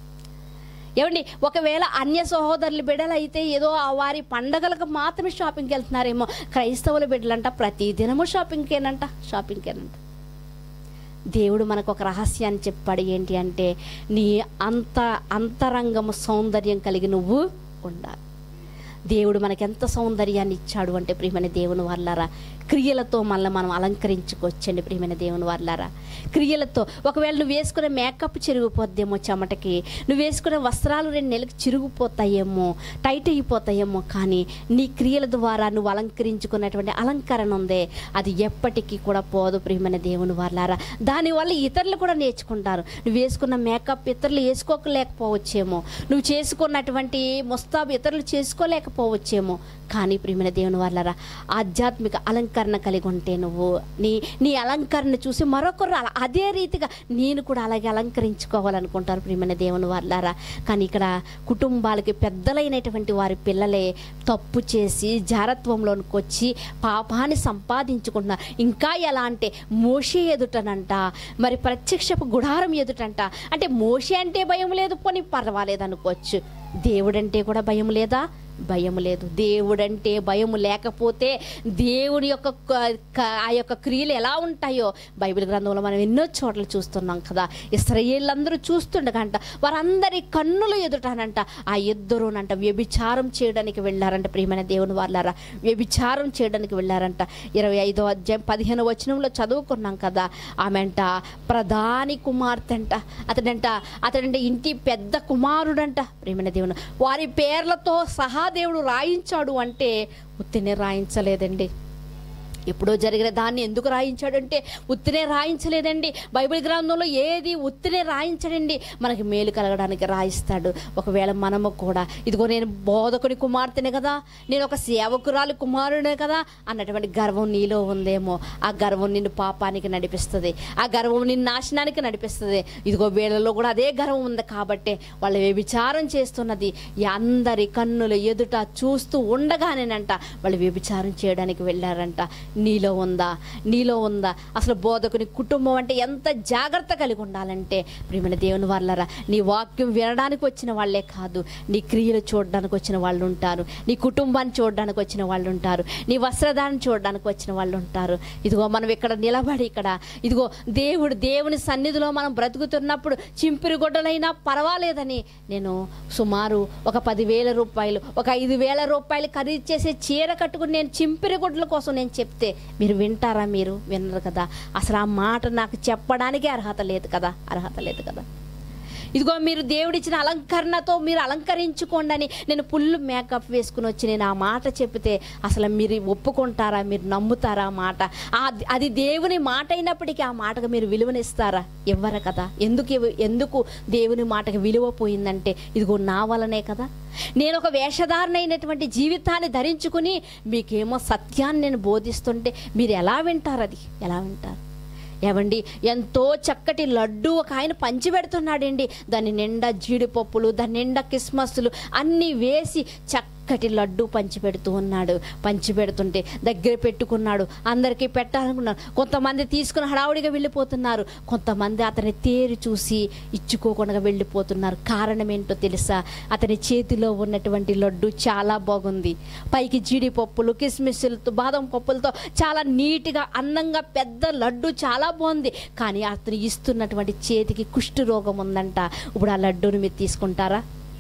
S1: ఏమండి, ఒకవేళ అన్య సహోదరుల బిడ్డలు అయితే ఏదో ఆ వారి పండగలకు మాత్రమే షాపింగ్కి వెళ్తున్నారేమో, క్రైస్తవుల బిడ్డలంట ప్రతి దినము షాపింగ్కేనంట షాపింగ్కేనంట దేవుడు మనకు ఒక రహస్యాన్ని చెప్పాడు. ఏంటి అంటే నీ అంత అంతరంగము సౌందర్యం కలిగి నువ్వు ఉండాలి. దేవుడు మనకి ఎంత సౌందర్యాన్ని ఇచ్చాడు అంటే ప్రియమైన దేవుని వారలారా క్రియలతో మళ్ళీ మనం అలంకరించుకోవచ్చండి. ప్రియమైన దేవుని వారలారా, క్రియలతో ఒకవేళ నువ్వు వేసుకునే మేకప్ చిరిగిపోద్దేమో, చెమటకి నువ్వు వేసుకునే వస్త్రాలు రెండు నెలలకు చిరిగిపోతాయేమో, టైట్ అయిపోతాయేమో, కానీ నీ క్రియల ద్వారా నువ్వు అలంకరించుకున్నటువంటి అలంకరణ ఉందే అది ఎప్పటికీ కూడా పోదు. ప్రియమైన దేవుని వారలారా, దానివల్ల ఇతరులు కూడా నేర్చుకుంటారు. నువ్వు వేసుకున్న మేకప్ ఇతరులు వేసుకోలేకపోవచ్చేమో, నువ్వు చేసుకున్నటువంటి ముస్తాబు ఇతరులు చేసుకోలేకపోవచ్చేమో, కానీ ప్రియమైన దేవుని వారలారా ఆధ్యాత్మిక అలంకరణ కలిగి ఉంటే నువ్వు నీ నీ అలంకరణ చూసి మరొకరు అలా అదే రీతిగా నేను కూడా అలాగే అలంకరించుకోవాలనుకుంటారు ప్రియమైన దేవుని వారలారా. కానీ ఇక్కడ కుటుంబాలకి పెద్దలైనటువంటి వారి పిల్లలే తప్పు చేసి జారత్వంలోనికి వచ్చి పాపాన్ని సంపాదించుకుంటున్నారు. ఇంకా ఎలా అంటే మోషే ఎదుటనంట, మరి ప్రత్యక్షపు గుడారం ఎదుటంట. అంటే మోషే అంటే భయం లేదు, పోనీ పర్వాలేదు అనుకోవచ్చు, దేవుడంటే కూడా భయం లేదా? భయం లేదు. దేవుడంటే భయం లేకపోతే దేవుని యొక్క ఆ యొక్క క్రియలు ఎలా ఉంటాయో బైబిల్ గ్రంథంలో మనం ఎన్నో చోట్ల చూస్తున్నాం కదా. ఇశ్రాయేలులందరూ చూస్తుండగంట వారందరి కన్నుల ఎదుటానంట ఆ ఇద్దరునంట వ్యభిచారం చేయడానికి వెళ్ళారంట. ప్రియమైన దేవుని వాళ్ళారా, వ్యభిచారం చేయడానికి వెళ్ళారంట. ఇరవై ఐదో అధ్యాయం పదిహేను వచనంలో చదువుకున్నాం కదా. ఆమె అంట ప్రధాని కుమార్తె అంట. అతడంట అతడంటే ఇంటి పెద్ద కుమారుడంట. ప్రియమైన దేవుని వారి పేర్లతో సహా దేవుడు రాయించాడు అంటే ఉత్తినే రాయించలేదండి. ఎప్పుడో జరిగిన దాన్ని ఎందుకు రాయించాడంటే ఉత్తినే రాయించలేదండి. బైబిల్ గ్రంథంలో ఏది ఉత్తినే రాయించడండి, మనకి మేలు కలగడానికి రాయిస్తాడు. ఒకవేళ మనము కూడా ఇదిగో నేను బోధకుని కుమార్తెనే కదా, నేను ఒక సేవకురాలి కుమారుడే కదా అన్నటువంటి గర్వం నీలో ఉందేమో. ఆ గర్వం నిన్ను పాపానికి నడిపిస్తుంది, ఆ గర్వం నిన్ను నాశనానికి నడిపిస్తుంది. ఇదిగో వీళ్ళలో కూడా అదే గర్వం ఉంది కాబట్టి వాళ్ళు వ్యభిచారం చేస్తున్నది అందరి కన్నుల ఎదుట చూస్తూ ఉండగానేనంట వాళ్ళు వ్యభిచారం చేయడానికి వెళ్ళారంట. నీలో ఉందా? నీలో ఉందా? అసలు బోధకుని కుటుంబం అంటే ఎంత జాగ్రత్త కలిగి ఉండాలంటే ప్రియమైన దేవుని వాళ్ళరా, నీ వాక్యం వినడానికి వచ్చిన వాళ్ళే కాదు, నీ క్రియలు చూడడానికి వచ్చిన వాళ్ళు ఉంటారు, నీ కుటుంబాన్ని చూడడానికి వచ్చిన వాళ్ళు ఉంటారు, నీ వస్త్రధారణ చూడడానికి వచ్చిన వాళ్ళు ఉంటారు. ఇదిగో మనం ఇక్కడ నిలబడి ఇక్కడ ఇదిగో దేవుడు దేవుని సన్నిధిలో మనం బ్రతుకుతున్నప్పుడు చింపిరి గుడ్డలైనా పర్వాలేదని నేను సుమారు ఒక పదివేల రూపాయలు ఒక ఐదు వేల రూపాయలు ఖరీదు చేసే చీర కట్టుకుని నేను చింపిరి గుడ్డల కోసం నేను చెప్తే మీరు వింటారా? మీరు వినరు కదా. అసలు ఆ మాట నాకు చెప్పడానికి అర్హత లేదు కదా, అర్హత లేదు కదా. ఇదిగో మీరు దేవుడిచ్చిన అలంకరణతో మీరు అలంకరించుకోండి అని నేను ఫుల్ మేకప్ వేసుకుని వచ్చి నేను ఆ మాట చెప్తే అసలు మీరు ఒప్పుకుంటారా? మీరు నమ్ముతారా? ఆ మాట అది దేవుని మాట అయినప్పటికీ ఆ మాటకు మీరు విలువనిస్తారా? ఇవ్వరు కదా. ఎందుకు ఎందుకు దేవుని మాటకు విలువ పోయిందంటే ఇదిగో నా వలనే కదా. నేను ఒక వేషధారణ అయినటువంటి జీవితాన్ని ధరించుకుని మీకేమో సత్యాన్ని నేను బోధిస్తుంటే మీరు ఎలా వింటారు? అది ఎలా వింటారు? ఏమండి, ఎంతో చక్కటి లడ్డు ఒక ఆయన పంచి పెడుతున్నాడండి. దాని నిండా జీడిపప్పులు, దాని నిండా కిస్మస్లు అన్నీ వేసి చక్క చక్కటి లడ్డు పంచి పెడుతూ ఉన్నాడు. పంచి పెడుతుంటే దగ్గర పెట్టుకున్నాడు, అందరికీ పెట్టాలనుకున్నాడు. కొంతమంది తీసుకుని హడావుడిగా వెళ్ళిపోతున్నారు, కొంతమంది అతని తేరి చూసి ఇచ్చుకోకుండా వెళ్ళిపోతున్నారు. కారణం ఏంటో తెలుసా? అతని చేతిలో ఉన్నటువంటి లడ్డు చాలా బాగుంది. పైకి జీడిపప్పులు, కిస్మిస్లతో, బాదం పప్పులతో చాలా నీట్గా అందంగా పెద్ద లడ్డు చాలా బాగుంది. కానీ అతను ఇస్తున్నటువంటి చేతికి కుష్టు రోగం ఉందంట. ఇప్పుడు ఆ లడ్డూని మీరు తీసుకుంటారా?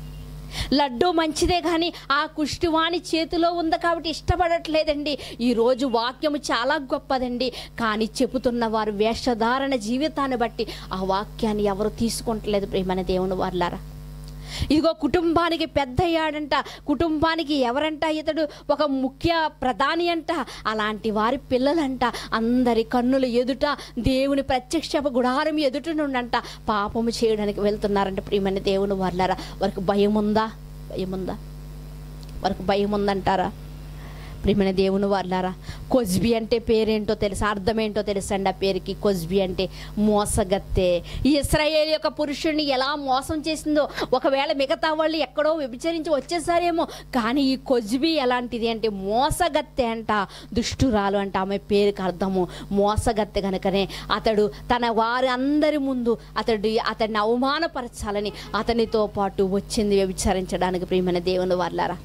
S1: లడ్డు మంచిదే కానీ ఆ కుష్టివాణి చేతిలో ఉంది కాబట్టి ఇష్టపడట్లేదండి. ఈరోజు వాక్యము చాలా గొప్పదండి, కానీ చెబుతున్న వారు వేషధారణ జీవితాన్ని బట్టి ఆ వాక్యాన్ని ఎవరు తీసుకుంటలేదు. ప్రియమైన దేవుని వాళ్ళారా, ఇదిగో కుటుంబానికి పెద్ద అయ్యాడంట, కుటుంబానికి ఎవరంట ఇతడు ఒక ముఖ్య ప్రధాని అంట. అలాంటి వారి పిల్లలంట అందరి కన్నుల ఎదుట దేవుని ప్రత్యక్ష గుడారం ఎదుట నుండంట పాపము చేయడానికి వెళ్తున్నారంట. ప్రియమైన దేవుని వాళ్ళారా, వారికి భయం ఉందా? భయం ఉందా? వారికి భయం ఉందంటారా? ప్రియమైన దేవుని వాళ్ళారా, కొజ్బి అంటే పేరేంటో తెలుసా? అర్థమేంటో తెలుసండి ఆ పేరుకి? కొజ్బి అంటే మోసగత్తె. ఈ ఇశ్రాయేలు యొక్క పురుషుడిని ఎలా మోసం చేసిందో, ఒకవేళ మిగతా వాళ్ళు ఎక్కడో వ్యభిచరించి వచ్చేసారేమో, కానీ ఈ కొజ్బి ఎలాంటిది అంటే మోసగత్తె అంట, దుష్టురాలు అంట. ఆమె పేరుకి అర్థము మోసగత్తె కనుకనే అతడు తన వారి అందరి ముందు అతడు అతడిని అవమానపరచాలని అతనితో పాటు వచ్చింది వ్యభిచరించడానికి. ప్రియమైన దేవుని వాళ్ళారా,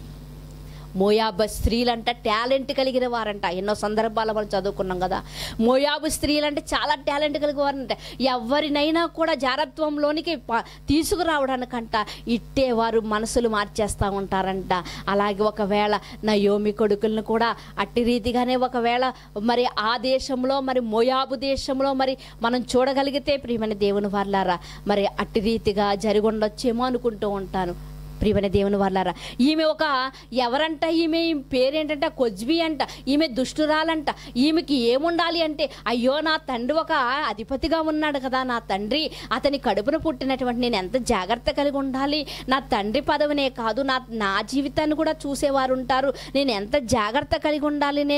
S1: మోయాబు స్త్రీలంట టాలెంట్ కలిగిన వారంట. ఎన్నో సందర్భాలు మనం చదువుకున్నాం కదా. మోయాబు స్త్రీలంటే చాలా టాలెంట్ కలిగిన వారంట. ఎవరినైనా కూడా జారత్వంలోనికి తీసుకురావడానికంట ఇట్టే వారు మనసులు మార్చేస్తూ ఉంటారంట. అలాగే ఒకవేళ నయోమి కొడుకులను కూడా అట్టి రీతిగానే ఒకవేళ మరి ఆ దేశంలో మరి మోయాబు దేశంలో మరి మనం చూడగలిగితే ప్రియమైన దేవుని వాళ్ళారా, మరి అట్టి రీతిగా జరిగి ఉండొచ్చేమో అనుకుంటూ ఉంటాను. ప్రియమైన దేవుని వాళ్ళారా, ఈమె ఒక ఎవరంట? ఈమె పేరేంటంటే కొజ్బి అంట. ఈమె దుష్టురాలంట. ఈమెకి ఏముండాలి అంటే, అయ్యో నా తండ్రి ఒక అధిపతిగా ఉన్నాడు కదా, నా తండ్రి అతని కడుపున పుట్టినటువంటి నేను ఎంత జాగ్రత్త కలిగి ఉండాలి, నా తండ్రి పదవినే కాదు నా నా జీవితాన్ని కూడా చూసేవారు ఉంటారు, నేను ఎంత జాగ్రత్త కలిగి ఉండాలి నేను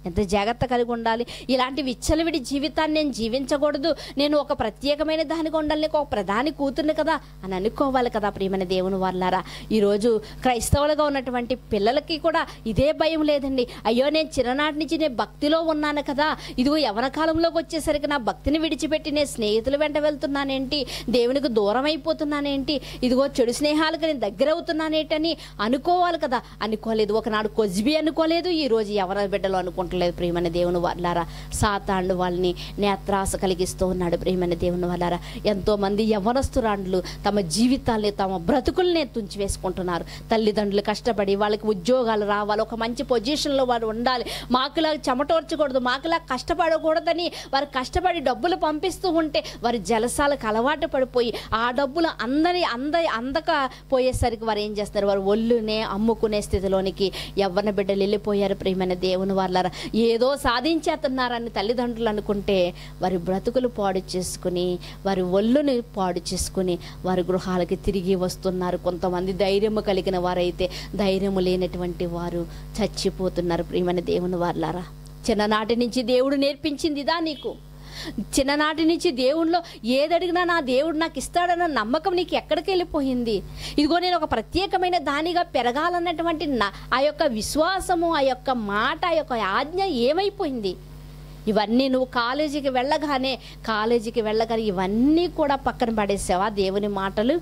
S1: ఎంత జాగ్రత్త కలిగి ఉండాలి. ఇలాంటి విచ్చలవిడి జీవితాన్ని నేను జీవించకూడదు, నేను ఒక ప్రత్యేకమైన దానికి ఉండాలి, ఒక ప్రధాని కూతుర్ని కదా అని అనుకోవాలి కదా ప్రియమైన దేవుని వాళ్ళారా. ఈరోజు క్రైస్తవులుగా ఉన్నటువంటి పిల్లలకి కూడా ఇదే భయం లేదండి. అయ్యో నేను చిన్ననాటి నుంచి నేను భక్తిలో ఉన్నాను కదా, ఇదిగో యవన కాలంలోకి వచ్చేసరికి నా భక్తిని విడిచిపెట్టి నేను స్నేహితుల వెంట వెళ్తున్నానేంటి, దేవునికి దూరం అయిపోతున్నానేంటి, ఇదిగో చెడు స్నేహాలకు నేను దగ్గర అవుతున్నానేంటని అనుకోవాలి కదా. అనుకోలేదు. ఒకనాడు కొజ్బి అనుకోలేదు, ఈరోజు యవన బిడ్డలు అనుకుంటున్నారు లేదు ప్రియమైన దేవుని వాళ్ళారా. సాతాండు వాళ్ళని నేత్రాస కలిగిస్తూ ఉన్నాడు ప్రియమైన దేవుని వాళ్ళారా. ఎంతో మంది యవ్వనస్తురాండ్లు తమ జీవితాల్ని తమ బ్రతుకుల్ని తుంచివేసుకుంటున్నారు. తల్లిదండ్రులు కష్టపడి వాళ్ళకి ఉద్యోగాలు రావాలి, ఒక మంచి పొజిషన్లో వారు ఉండాలి, మాకులా చెమటోర్చకూడదు, మాకులా కష్టపడకూడదని వారు కష్టపడి డబ్బులు పంపిస్తూ ఉంటే వారి జలసాలకు అలవాటు పడిపోయి ఆ డబ్బులు అందరి అంద అందక పోయేసరికి వారు ఏం చేస్తారు, వారు ఒళ్ళునే అమ్ముకునే స్థితిలోనికి యవ్వన బిడ్డలు వెళ్ళిపోయారు ప్రియమైన దేవుని వాళ్ళారా. ఏదో సాధించేస్తున్నారని తల్లిదండ్రులు అనుకుంటే వారి బ్రతుకులు పాడు చేసుకుని వారి ఒళ్ళుని పాడు చేసుకుని వారి గృహాలకి తిరిగి వస్తున్నారు. కొంతమంది ధైర్యము కలిగిన వారైతే ధైర్యము లేనటువంటి వారు చచ్చిపోతున్నారు ప్రియమైన దేవుని వాళ్ళారా. చిన్ననాటి నుంచి దేవుడు నేర్పించింది ఇదా నీకు? చిన్ననాటి నుంచి దేవుణ్ణిలో ఏదడిగినా నా దేవుడు నాకు ఇస్తాడన్న నమ్మకం నీకు ఎక్కడికి వెళ్ళిపోయింది? ఇదిగో నేను ఒక ప్రత్యేకమైన దానిగా పెరగాలన్నటువంటి నా ఆ యొక్క విశ్వాసము, ఆ యొక్క మాట, ఆ యొక్క ఆజ్ఞ ఏమైపోయింది? ఇవన్నీ నువ్వు కాలేజీకి వెళ్ళగానే కాలేజీకి వెళ్ళగానే ఇవన్నీ కూడా పక్కన పడేసావా? దేవుని మాటలు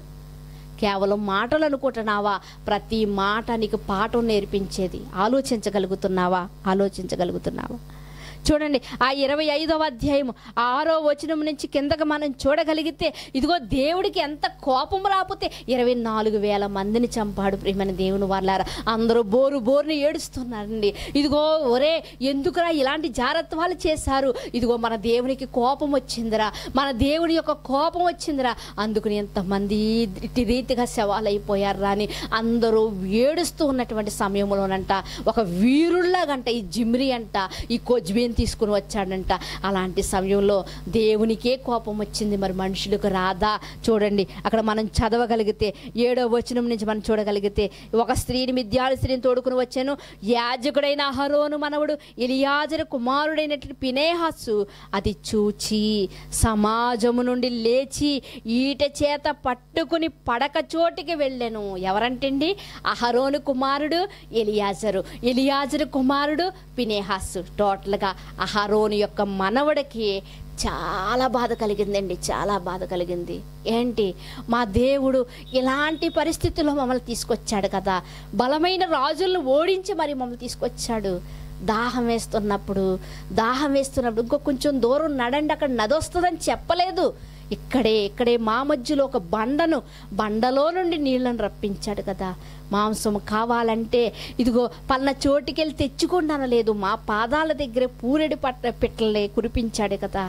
S1: కేవలం మాటలు అనుకుంటున్నావా? ప్రతి మాట నీకు పాఠం నేర్పించేది. ఆలోచించగలుగుతున్నావా? ఆలోచించగలుగుతున్నావా? చూడండి, ఆ ఇరవై ఐదవ అధ్యాయము ఆరో వచనం నుంచి కిందకు మనం చూడగలిగితే ఇదిగో దేవుడికి ఎంత కోపం రాకపోతే ఇరవై నాలుగు వేల మందిని చంపాడు ప్రియమైన దేవుని వాళ్ళారా. అందరూ బోరు బోరుని ఏడుస్తున్నారండి. ఇదిగో ఒరే ఎందుకురా ఇలాంటి జాగ్రత్తలు చేశారు, ఇదిగో మన దేవునికి కోపం వచ్చిందిరా, మన దేవుని యొక్క కోపం వచ్చిందిరా, అందుకని ఎంతమంది ఇటు రీతిగా శవాలైపోయారా అని అందరూ ఏడుస్తూ ఉన్నటువంటి సమయంలోనంట ఒక వీరుల్లాగంట ఈ జిమ్రీ అంట ఈ కొజ్బీ తీసుకుని వచ్చాడంట. అలాంటి సమయంలో దేవునికే కోపం వచ్చింది, మరి మనుషులకు రాదా? చూడండి అక్కడ మనం చదవగలిగితే ఏడో వచనం నుంచి మనం చూడగలిగితే, ఒక స్త్రీని మిద్యాల స్త్రీని తోడుకుని వచ్చాను, యాజకుడైన అహరోను మనవడు ఎలియాజరు కుమారుడైనటువంటి ఫినెహాసు అది చూచి సమాజము నుండి లేచి ఈట చేత పట్టుకుని పడక చోటికి వెళ్ళాను. ఎవరంటండి? అహరోను కుమారుడు ఎలియాజరు, ఎలియాజరు కుమారుడు ఫినెహాసు. టోటల్గా అహరోను యొక్క మనవడికి చాలా బాధ కలిగిందండి, చాలా బాధ కలిగింది. ఏంటి, మా దేవుడు ఇలాంటి పరిస్థితుల్లో మమ్మల్ని తీసుకొచ్చాడు కదా, బలమైన రాజులను ఓడించి మరి మమ్మల్ని తీసుకొచ్చాడు. దాహం వేస్తున్నప్పుడు దాహం వేస్తున్నప్పుడు ఇంకో కొంచెం దూరం నడండి అక్కడ నది వస్తుందని చెప్పలేదు. ఇక్కడే ఇక్కడే మా మధ్యలో ఒక బండను బండలో నుండి నీళ్ళను రప్పించాడు కదా. మాంసం కావాలంటే ఇదిగో పన్న చోటుకెళ్ళి తెచ్చుకుంటాను లేదు, మా పాదాల దగ్గర పూరెడి పట్ట పిట్టలే కురిపించాడు కదా,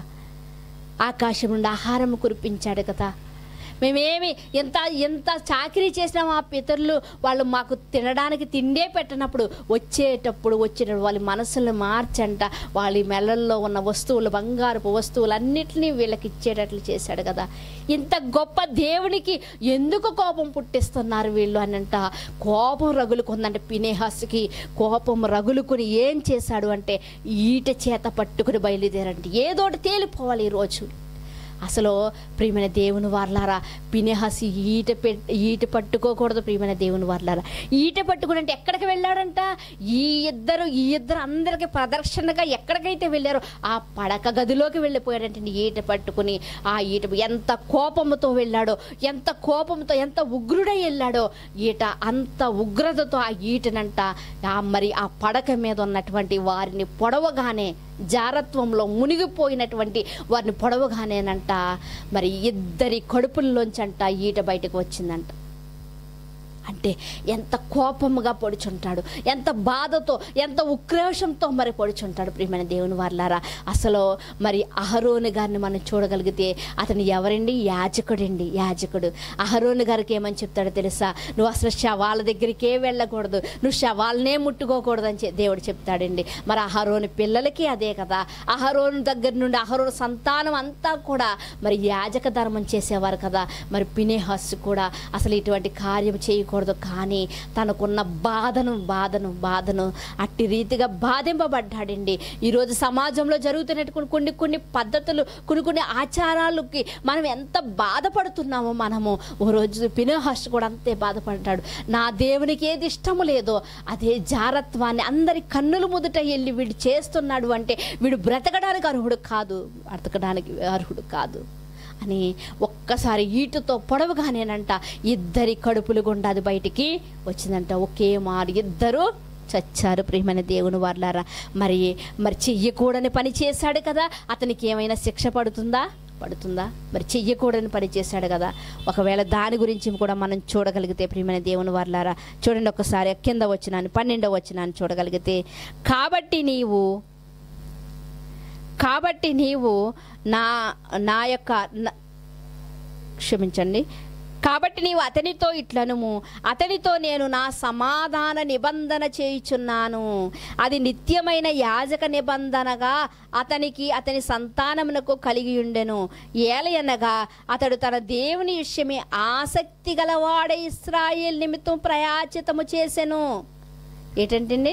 S1: ఆకాశం నుండి ఆహారం కురిపించాడు కదా. మేమేమి ఎంత ఎంత చాకరీ చేసినా మా పితరులు వాళ్ళు మాకు తినడానికి తిండే పెట్టినప్పుడు వచ్చేటప్పుడు వచ్చేటప్పుడు వాళ్ళ మనసులను మార్చంట వాళ్ళ మెళ్ళల్లో ఉన్న వస్తువులు బంగారపు వస్తువులు అన్నిటినీ వీళ్ళకి ఇచ్చేటట్లు చేశాడు కదా. ఇంత గొప్ప దేవునికి ఎందుకు కోపం పుట్టిస్తున్నారు వీళ్ళు అనంట. కోపం రగులుకుందంటే ఫినెహాసుకి కోపం రగులుకుని ఏం చేశాడు అంటే ఈట చేత పట్టుకుని బయలుదేరండి. ఏదోటి తేలిపోవాలి ఈరోజు. అసలు ప్రియమైన దేవుని వార్లారా, ఫినెహాసు ఈట పె ఈట పట్టుకోకూడదు ప్రియమైన దేవుని వార్లారా. ఈట పట్టుకుని అంటే ఎక్కడికి వెళ్ళాడంట? ఈ ఇద్దరు ఈ ఇద్దరు అందరికి ప్రదర్శనగా ఎక్కడికైతే వెళ్ళారో ఆ పడక గదిలోకి వెళ్ళిపోయాడంటే ఈట పట్టుకుని. ఆ ఈట ఎంత కోపంతో వెళ్ళాడో, ఎంత కోపంతో ఎంత ఉగ్రుడై వెళ్ళాడో, ఈట అంత ఉగ్రతతో ఆ ఈటనంట మరి ఆ పడక మీద ఉన్నటువంటి వారిని పొడవగానే జారత్వంలో మునిగిపోయినటువంటి వారిని పొడవగానేనంట మరి ఇద్దరి కడుపుల్లోంచంట ఈట బయటకు వచ్చిందంట. అంటే ఎంత కోపముగా పొడుచుంటాడు, ఎంత బాధతో ఎంత ఉక్రోషంతో మరి పొడుచుంటాడు ప్రియమైన దేవుని వార్లారా. అసలు మరి అహరోను గారిని మనం చూడగలిగితే అతను ఎవరండి? యాజకుడండి, యాజకుడు. అహరోను గారికి ఏమని చెప్తాడో తెలుసా? నువ్వు అసలు శవాల దగ్గరికే వెళ్ళకూడదు, నువ్వు శవాలనే ముట్టుకోకూడదు అని దేవుడు చెప్తాడండి. మరి అహరోను పిల్లలకి అదే కదా. అహరోను దగ్గర నుండి అహరోను సంతానం అంతా కూడా మరి యాజక ధర్మం చేసేవారు కదా. మరి ఫినెహాసు కూడా అసలు ఇటువంటి కార్యం చేయకూడదు చేయకూడదు. కానీ తనకున్న బాధను బాధను బాధను అట్టి రీతిగా బాధింపబడ్డాడండి. ఈరోజు సమాజంలో జరుగుతున్నటువంటి కొన్ని కొన్ని పద్ధతులు, కొన్ని కొన్ని ఆచారాలకి మనం ఎంత బాధపడుతున్నామో మనము, ఓ రోజు ఫినెహాస్ కూడా అంతే బాధపడ్డాడు. నా దేవునికి ఏది ఇష్టము లేదో అదే జారత్వాన్ని అందరి కన్నుల ముదుట వెళ్ళి వీడు చేస్తున్నాడు అంటే వీడు బ్రతకడానికి అర్హుడు కాదు, బ్రతకడానికి అర్హుడు కాదు అని ఒక్కసారి ఈటుతో పొడవగానేనంట ఇద్దరి కడుపులు గుండా అది బయటికి వచ్చిందంట. ఒకే మారు ఇద్దరు చచ్చారు. ప్రియమైన దేవుని వారలారా, మరి మరి చెయ్యకూడని పని చేశాడు కదా, అతనికి ఏమైనా శిక్ష పడుతుందా? పడుతుందా? మరి చెయ్యకూడని పని చేశాడు కదా. ఒకవేళ దాని గురించి కూడా మనం చూడగలిగితే ప్రియమైన దేవుని వారలారా, చూడండి ఒక్కసారి కింద వచ్చినాను పన్నెండవ వచ్చినాను చూడగలిగితే, కాబట్టి నీవు కాబట్టి నీవు నా నా యొక్క క్షమించండి కాబట్టి నీవు అతనితో ఇట్లనుము, అతనితో నేను నా సమాధాన నిబంధన చేయుచున్నాను, అది నిత్యమైన యాజక నిబంధనగా అతనికి అతని సంతానమునకు కలిగి ఉండెను. ఏలయనగా అతడు తన దేవుని విషయమే ఆసక్తి గలవాడే ఇశ్రాయేలు నిమిత్తం ప్రయాచితము చేసెను. ఏంటంటే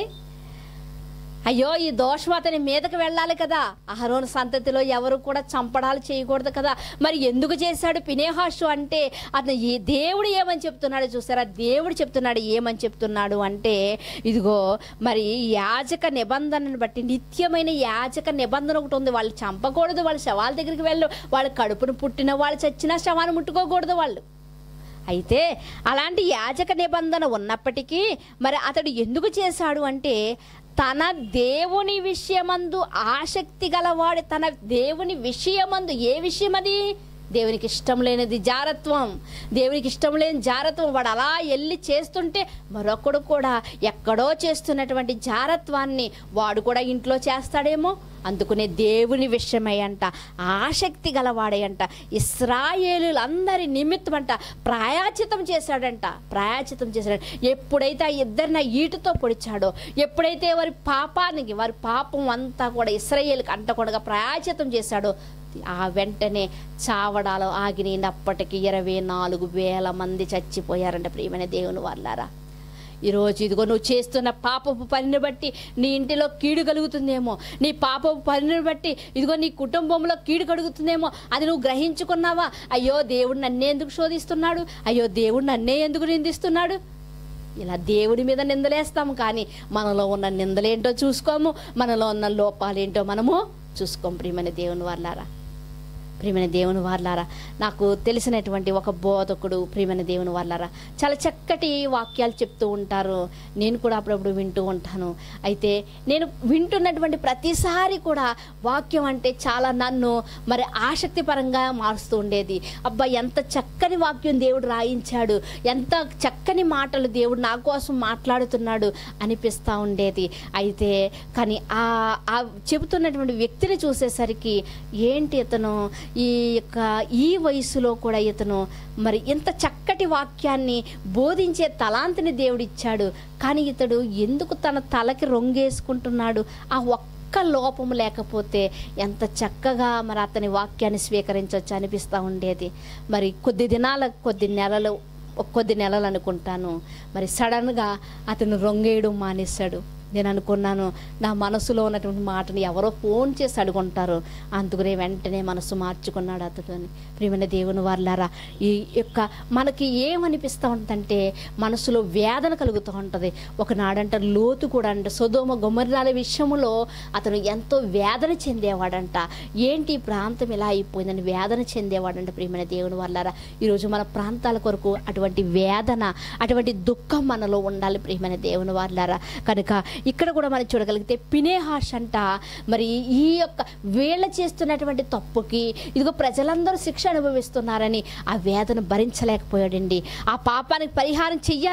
S1: అయ్యో ఈ దోషం అతని మీదకి వెళ్ళాలి కదా, అహరోను సంతతిలో ఎవరు కూడా చంపడాలు చేయకూడదు కదా. మరి ఎందుకు చేశాడు ఫినెహాసు అంటే, అతను ఈ దేవుడు ఏమని చెప్తున్నాడు చూసారా? దేవుడు చెప్తున్నాడు ఏమని చెప్తున్నాడు అంటే, ఇదిగో మరి యాజక నిబంధనను బట్టి నిత్యమైన యాజక నిబంధన ఒకటి ఉంది. వాళ్ళు చంపకూడదు, వాళ్ళ శవాల దగ్గరికి వెళ్ళు, వాళ్ళ కడుపును పుట్టిన వాళ్ళు చచ్చినా శవాన్ని ముట్టుకోకూడదు వాళ్ళు. అయితే అలాంటి యాజక నిబంధన ఉన్నప్పటికీ మరి అతడు ఎందుకు చేశాడు అంటే, తన దేవుని విషయమందు ఆసక్తి గలవాడు. తన దేవుని విషయమందు, ఏ విషయం అది? దేవునికి ఇష్టం లేనిది జారత్వం. దేవునికి ఇష్టం లేని జారత్వం వాడు అలా వెళ్ళి చేస్తుంటే మరొకడు కూడా ఎక్కడో చేస్తున్నటువంటి జారత్వాన్ని వాడు కూడా ఇంట్లో చేస్తాడేమో. అందుకునే దేవుని విషయమై అంట ఆసక్తి గలవాడే అంట ఇశ్రాయేలులందరి నిమిత్తం అంట ప్రాయాచితం చేశాడంట. ప్రాయాచితం చేశాడు. ఎప్పుడైతే ఆ ఇద్దరిని ఈటుతో పొడిచాడో, ఎప్పుడైతే వారి పాపానికి వారి పాపం అంతా కూడా ఇశ్రాయేలుకి అంటకుండా ప్రాయాచితం చేశాడో, ఆ వెంటనే చావడాలు ఆగినాయి. అప్పటికి ఇరవై నాలుగు వేల మంది చచ్చిపోయారంట. ప్రియమైన దేవుని వారలారా, ఈరోజు ఇదిగో నువ్వు చేస్తున్న పాపపు పనిని బట్టి నీ ఇంటిలో కీడు కలుగుతుందేమో, నీ పాపపు పనిని బట్టి ఇదిగో నీ కుటుంబంలో కీడు కలుగుతుందేమో, అది నువ్వు గ్రహించుకున్నావా? అయ్యో దేవుడు నన్నే ఎందుకు శోధిస్తున్నాడు, అయ్యో దేవుడు నన్నే ఎందుకు నిందిస్తున్నాడు, ఇలా దేవుడి మీద నిందలేస్తాము. కానీ మనలో ఉన్న నిందలేంటో చూసుకోము, మనలో ఉన్న లోపాలేంటో మనము చూసుకోము. ప్రియమైన దేవుని వారలారా, ప్రియమైన దేవుని వారలారా, నాకు తెలిసినటువంటి ఒక బోధకుడు ప్రియమైన దేవుని వారలారా చాలా చక్కటి వాక్యాలు చెప్తూ ఉంటారు. నేను కూడా అప్పుడప్పుడు వింటూ ఉంటాను. అయితే నేను వింటున్నటువంటి ప్రతిసారి కూడా వాక్యం అంటే చాలా నన్ను మరి ఆసక్తిపరంగా మారుస్తూ ఉండేది. అబ్బా ఎంత చక్కని వాక్యం దేవుడు రాయించాడు, ఎంత చక్కని మాటలు దేవుడు నా కోసం మాట్లాడుతున్నాడు అనిపిస్తూ ఉండేది. అయితే కానీ ఆ ఆ చెబుతున్నటువంటి వ్యక్తిని చూసేసరికి ఏంటి ఇతను ఈ యొక్క ఈ వయసులో కూడా ఇతను మరి ఇంత చక్కటి వాక్యాన్ని బోధించే తలాంతిని దేవుడిచ్చాడు, కానీ ఇతడు ఎందుకు తన తలకి రొంగేసుకుంటున్నాడు? ఆ ఒక్క లోపము లేకపోతే ఎంత చక్కగా మరి అతని వాక్యాన్ని స్వీకరించవచ్చు అనిపిస్తూ ఉండేది. మరి కొద్ది దినాల కొద్ది నెలలు కొద్ది నెలలు అనుకుంటాను, మరి సడన్గా అతను రొంగేయడం మానేశాడు. నేను అనుకున్నాను నా మనసులో ఉన్నటువంటి మాటని ఎవరో ఫోన్ చేసి అడుగుంటారు, అందుకనే వెంటనే మనసు మార్చుకున్నాడు అతడుని. ప్రియమైన దేవుని వారలారా, ఈ యొక్క మనకి ఏమనిపిస్తూ ఉంటుందంటే మనసులో వేదన కలుగుతూ ఉంటుంది. ఒకనాడంట లోతు కూడా అంట సొదొమ గొమొర్రాల విషయంలో అతను ఎంతో వేదన చెందేవాడంట. ఏంటి ఈ ప్రాంతం ఇలా అయిపోయిందని వేదన చెందేవాడంట. ప్రియమైన దేవుని వారలారా, ఈరోజు మన ప్రాంతాల కొరకు అటువంటి వేదన, అటువంటి దుఃఖం మనలో ఉండాలి ప్రియమైన దేవుని వారలారా. కనుక ఇక్కడ కూడా మనం చూడగలిగితే ఫినెహాస్ అంట మరి ఈ యొక్క వీళ్ళ చేస్తున్నటువంటి తప్పుకి ఇదిగో ప్రజలందరూ శిక్ష అనుభవిస్తున్నారని ఆ వేదన భరించలేకపోయాడండి. ఆ పాపానికి పరిహారం చెయ్యాలి,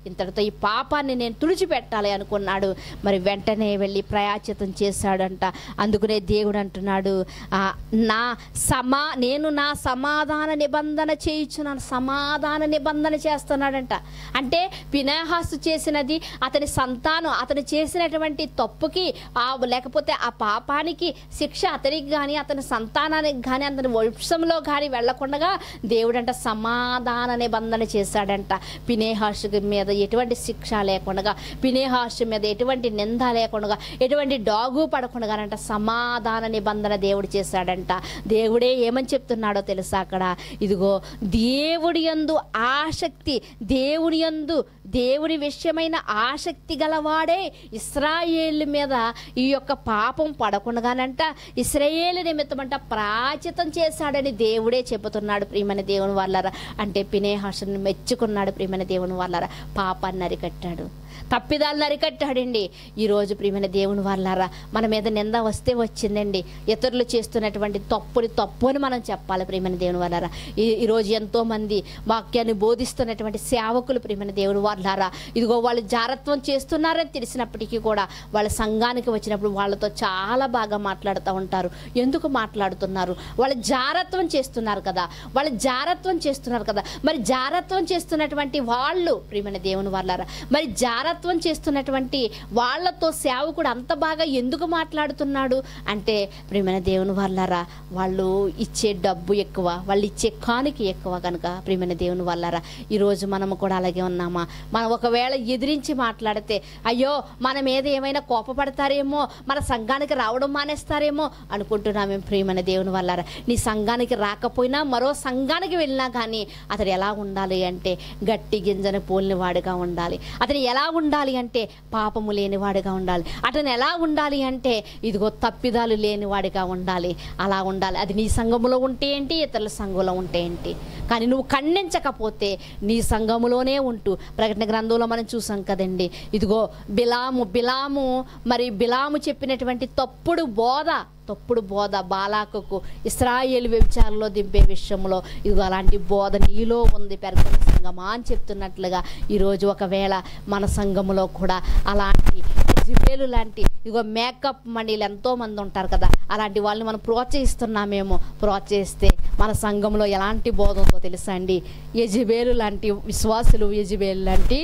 S1: ఇంతటితో ఈ పాపాన్ని నేను తుడిచిపెట్టాలి అనుకున్నాడు. మరి వెంటనే వెళ్ళి ప్రాయశ్చిత్తం చేశాడంట. అందుకనే దేవుడు అంటున్నాడు, నా సమా నేను నా సమాధాన నిబంధన చేయించున్నాను, సమాధాన నిబంధన చేస్తున్నాడంట. అంటే ఫీనెహాసు చేసినది అతని సంతానం, అతను చేసినటువంటి తప్పుకి ఆ లేకపోతే ఆ పాపానికి శిక్ష అతనికి కానీ అతని సంతానానికి కానీ అతని వంశంలో కానీ వెళ్లకుండా దేవుడంట సమాధాన నిబంధన చేశాడంట. ఫీనెహాసు మీద ఎటువంటి శిక్ష లేకుండా, ఫీనెహాసు మీద ఎటువంటి నింద లేకుండా, ఎటువంటి డాగు పడకుండానంట సమాధాన నిబంధన దేవుడు చేశాడంట. దేవుడే ఏమని చెప్తున్నాడో తెలుసా అక్కడ, ఇదిగో దేవుడి యందు ఆసక్తి, దేవుని యందు దేవుని విషయమైన ఆసక్తి గలవాడే ఇశ్రాయేలు మీద ఈ యొక్క పాపం పడకుండానంట ఇశ్రాయేలు నిమిత్తమంట ప్రాయశ్చిత్తం చేశాడని దేవుడే చెబుతున్నాడు. ప్రియమైన దేవుని వాళ్ళారా, అంటే ఫీనెహాసుని మెచ్చుకున్నాడు. ప్రియమైన దేవుని వాళ్ళారా, పాపాన్ని అరికట్టాడు, తప్పిదాలను అరికట్టాడండి. ఈరోజు ప్రియమైన దేవుని వాళ్ళారా, మన మీద నింద వస్తే వచ్చిందండి, ఇతరులు చేస్తున్నటువంటి తప్పుని తప్పు అని మనం చెప్పాలి. ప్రియమైన దేవుని వాళ్ళారా, ఈ ఈరోజు ఎంతోమంది వాక్యాన్ని బోధిస్తున్నటువంటి సేవకులు ప్రియమైన దేవుని వాళ్ళారా, ఇదిగో వాళ్ళు జారత్వం చేస్తున్నారని తెలిసినప్పటికీ కూడా వాళ్ళ సంఘానికి వచ్చినప్పుడు వాళ్ళతో చాలా బాగా మాట్లాడుతూ ఉంటారు. ఎందుకు మాట్లాడుతున్నారు? వాళ్ళు జారత్వం చేస్తున్నారు కదా, వాళ్ళు జారత్వం చేస్తున్నారు కదా. మరి జారత్వం చేస్తున్నటువంటి వాళ్ళు ప్రియమైన దేవుని వాళ్ళారా, మరి జార చేస్తున్నటువంటి వాళ్ళతో సేవకుడు అంత బాగా ఎందుకు మాట్లాడుతున్నాడు అంటే, ప్రియమైన దేవుని వాళ్ళారా, వాళ్ళు ఇచ్చే డబ్బు ఎక్కువ, వాళ్ళు ఇచ్చే కానుక ఎక్కువ కనుక. ప్రియమైన దేవుని వాళ్ళారా, ఈరోజు మనము కూడా అలాగే ఉన్నామా? మనం ఒకవేళ ఎదిరించి మాట్లాడితే అయ్యో మన మీద ఏమైనా కోపపడతారేమో, మన సంఘానికి రావడం మానేస్తారేమో అనుకుంటున్నామేం? ప్రియమైన దేవుని వాళ్ళారా, నీ సంఘానికి రాకపోయినా మరో సంఘానికి వెళ్ళినా కానీ అతడు ఎలా ఉండాలి అంటే గట్టి గింజను పోలిన వాడుగా ఉండాలి. అతను ఎలా ఉండాలి అంటే పాపము లేనివాడిగా ఉండాలి. అతను ఎలా ఉండాలి అంటే ఇదిగో తప్పిదాలు లేనివాడిగా ఉండాలి. అలా ఉండాలి. అది నీ సంఘములో ఉంటే ఏంటి, ఇతరుల సంఘంలో ఉంటే ఏంటి, కానీ నువ్వు ఖండించకపోతే నీ సంఘములోనే ఉంటూ, ప్రకటన గ్రంథంలో మనం చూసాం కదండి, ఇదిగో బిలాము బిలాము మరి బిలాము చెప్పినటువంటి తప్పుడు బోధ తప్పుడు బోధ బాలాకుకు ఇశ్రాయేలు వ్యభిచారంలో దింపే విషయంలో ఇదిగో అలాంటి బోధ నీలో ఉంది పెరగన సంఘమా అని చెప్తున్నట్లుగా ఈరోజు ఒకవేళ మన సంఘములో కూడా అలాంటి యెజబెలు లాంటి ఇదిగో మేకప్ మండీలు ఎంతోమంది ఉంటారు కదా, అలాంటి వాళ్ళని మనం ప్రోత్సహిస్తున్నామేమో. ప్రోత్సహిస్తే మన సంఘంలో ఎలాంటి బోధ ఉందో తెలుసా అండి? యెజబెలు లాంటి విశ్వాసులు, యెజబెలు లాంటి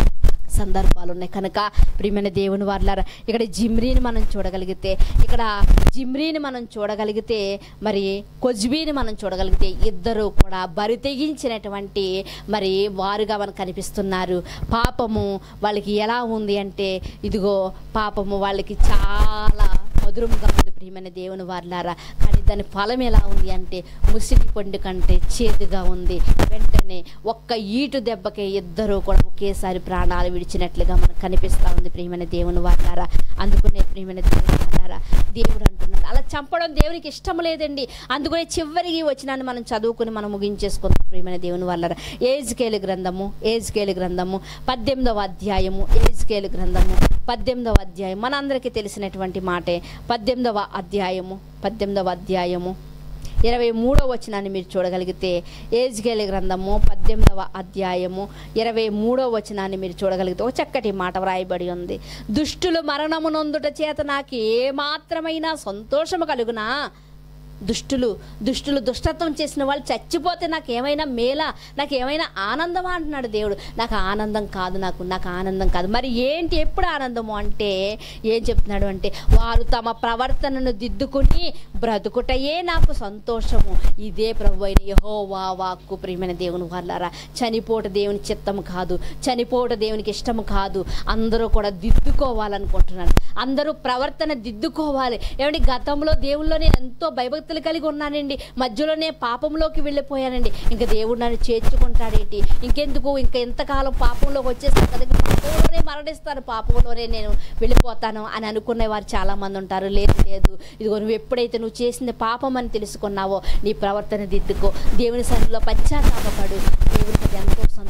S1: సందర్భాలు ఉన్నాయి కనుక ప్రియమైన దేవుని వాళ్ళారా, ఇక్కడ జిమ్రీని మనం చూడగలిగితే, ఇక్కడ జిమ్రీని మనం చూడగలిగితే, మరి కొజ్బీని మనం చూడగలిగితే ఇద్దరు కూడా బరి తెగించినటువంటి మరి వారుగా మనకు కనిపిస్తున్నారు. పాపము వాళ్ళకి ఎలా ఉంది అంటే ఇదిగో పాపము వాళ్ళకి చాలా మధురముగా ఉంది ప్రియమైన దేవుని వాళ్ళారా, కానీ దాని ఫలం ఎలా ఉంది అంటే ముసిరి పండు కంటే చేదుగా ఉంది. వెంటనే ఒక్క ఈటు దెబ్బకే ఇద్దరు కూడా ఒకేసారి ప్రాణాలు విడిచినట్లుగా మనకు కనిపిస్తూ ఉంది ప్రియమైన దేవుని వాళ్ళారా. అందుకనే ప్రియమైన దేవుని వాళ్ళారా, దేవుడు అంటున్నాడు అలా చంపడం దేవునికి ఇష్టం లేదండి. అందుకనే చివరికి వచ్చినాన్ని మనం చదువుకుని మనం ముగించేసుకుందాం ప్రియమైన దేవుని వాళ్ళారా. యెహెజ్కేలు గ్రంథము యెహెజ్కేలు గ్రంథము పద్దెనిమిదవ అధ్యాయము యెహెజ్కేలు గ్రంథము పద్దెనిమిదవ అధ్యాయం మనందరికీ తెలిసినటువంటి మాటే. పద్దెనిమిదవ అధ్యాయము పద్దెనిమిదవ అధ్యాయము ఇరవై మూడవ వచనాన్ని మీరు చూడగలిగితే, యెహెజ్కేలు గ్రంథము పద్దెనిమిదవ అధ్యాయము ఇరవై మూడవ వచనాన్ని మీరు చూడగలిగితే ఒక చక్కటి మాట వ్రాయబడి ఉంది. దుష్టులు మరణము నొందుట చేత నాకు ఏమాత్రమైనా సంతోషము కలుగునా? దుష్టులు దుష్టులు దుష్టత్వం చేసిన వాళ్ళు చచ్చిపోతే నాకు ఏమైనా మేలా, నాకు ఏమైనా ఆనందమా అంటున్నాడు దేవుడు. నాకు ఆనందం కాదు, నాకు నాకు ఆనందం కాదు. మరి ఏంటి, ఎప్పుడు ఆనందము అంటే ఏం చెప్తున్నాడు అంటే, వారు తమ ప్రవర్తనను దిద్దుకుని బ్రతుకుటయే నాకు సంతోషము. ఇదే ప్రభు అయిన యెహోవా వాక్కు. ప్రియమైన దేవుని వాళ్ళారా, చనిపోట దేవుని చిత్తము కాదు, చనిపోట దేవునికి ఇష్టము కాదు. అందరూ కూడా దిద్దుకోవాలనుకుంటున్నాను, అందరూ ప్రవర్తన దిద్దుకోవాలి. ఏమంటే గతంలో దేవుల్లో నేను ఎంతో భయభక్తులు కలిగి ఉన్నానండి, మధ్యలోనే పాపంలోకి వెళ్ళిపోయానండి, ఇంకా దేవుడు నన్ను చేర్చుకుంటాడేంటి, ఇంకెందుకు, ఇంకా ఎంతకాలం పాపంలోకి వచ్చేస్తాను కదా, పాపంలోనే మరణిస్తాను, పాపంలోనే నేను వెళ్ళిపోతాను అని అనుకునే వారు చాలా మంది ఉంటారు. లేదు లేదు, ఇదిగో నువ్వు ఎప్పుడైతే నువ్వు చేసింది పాపం అని తెలుసుకున్నావో నీ ప్రవర్తన దిద్దుకో, దేవుని సన్నిధిలో పశ్చాత్తాపపడు, దేవునికి ఎంతో సంతోషం అంటున్నాడు.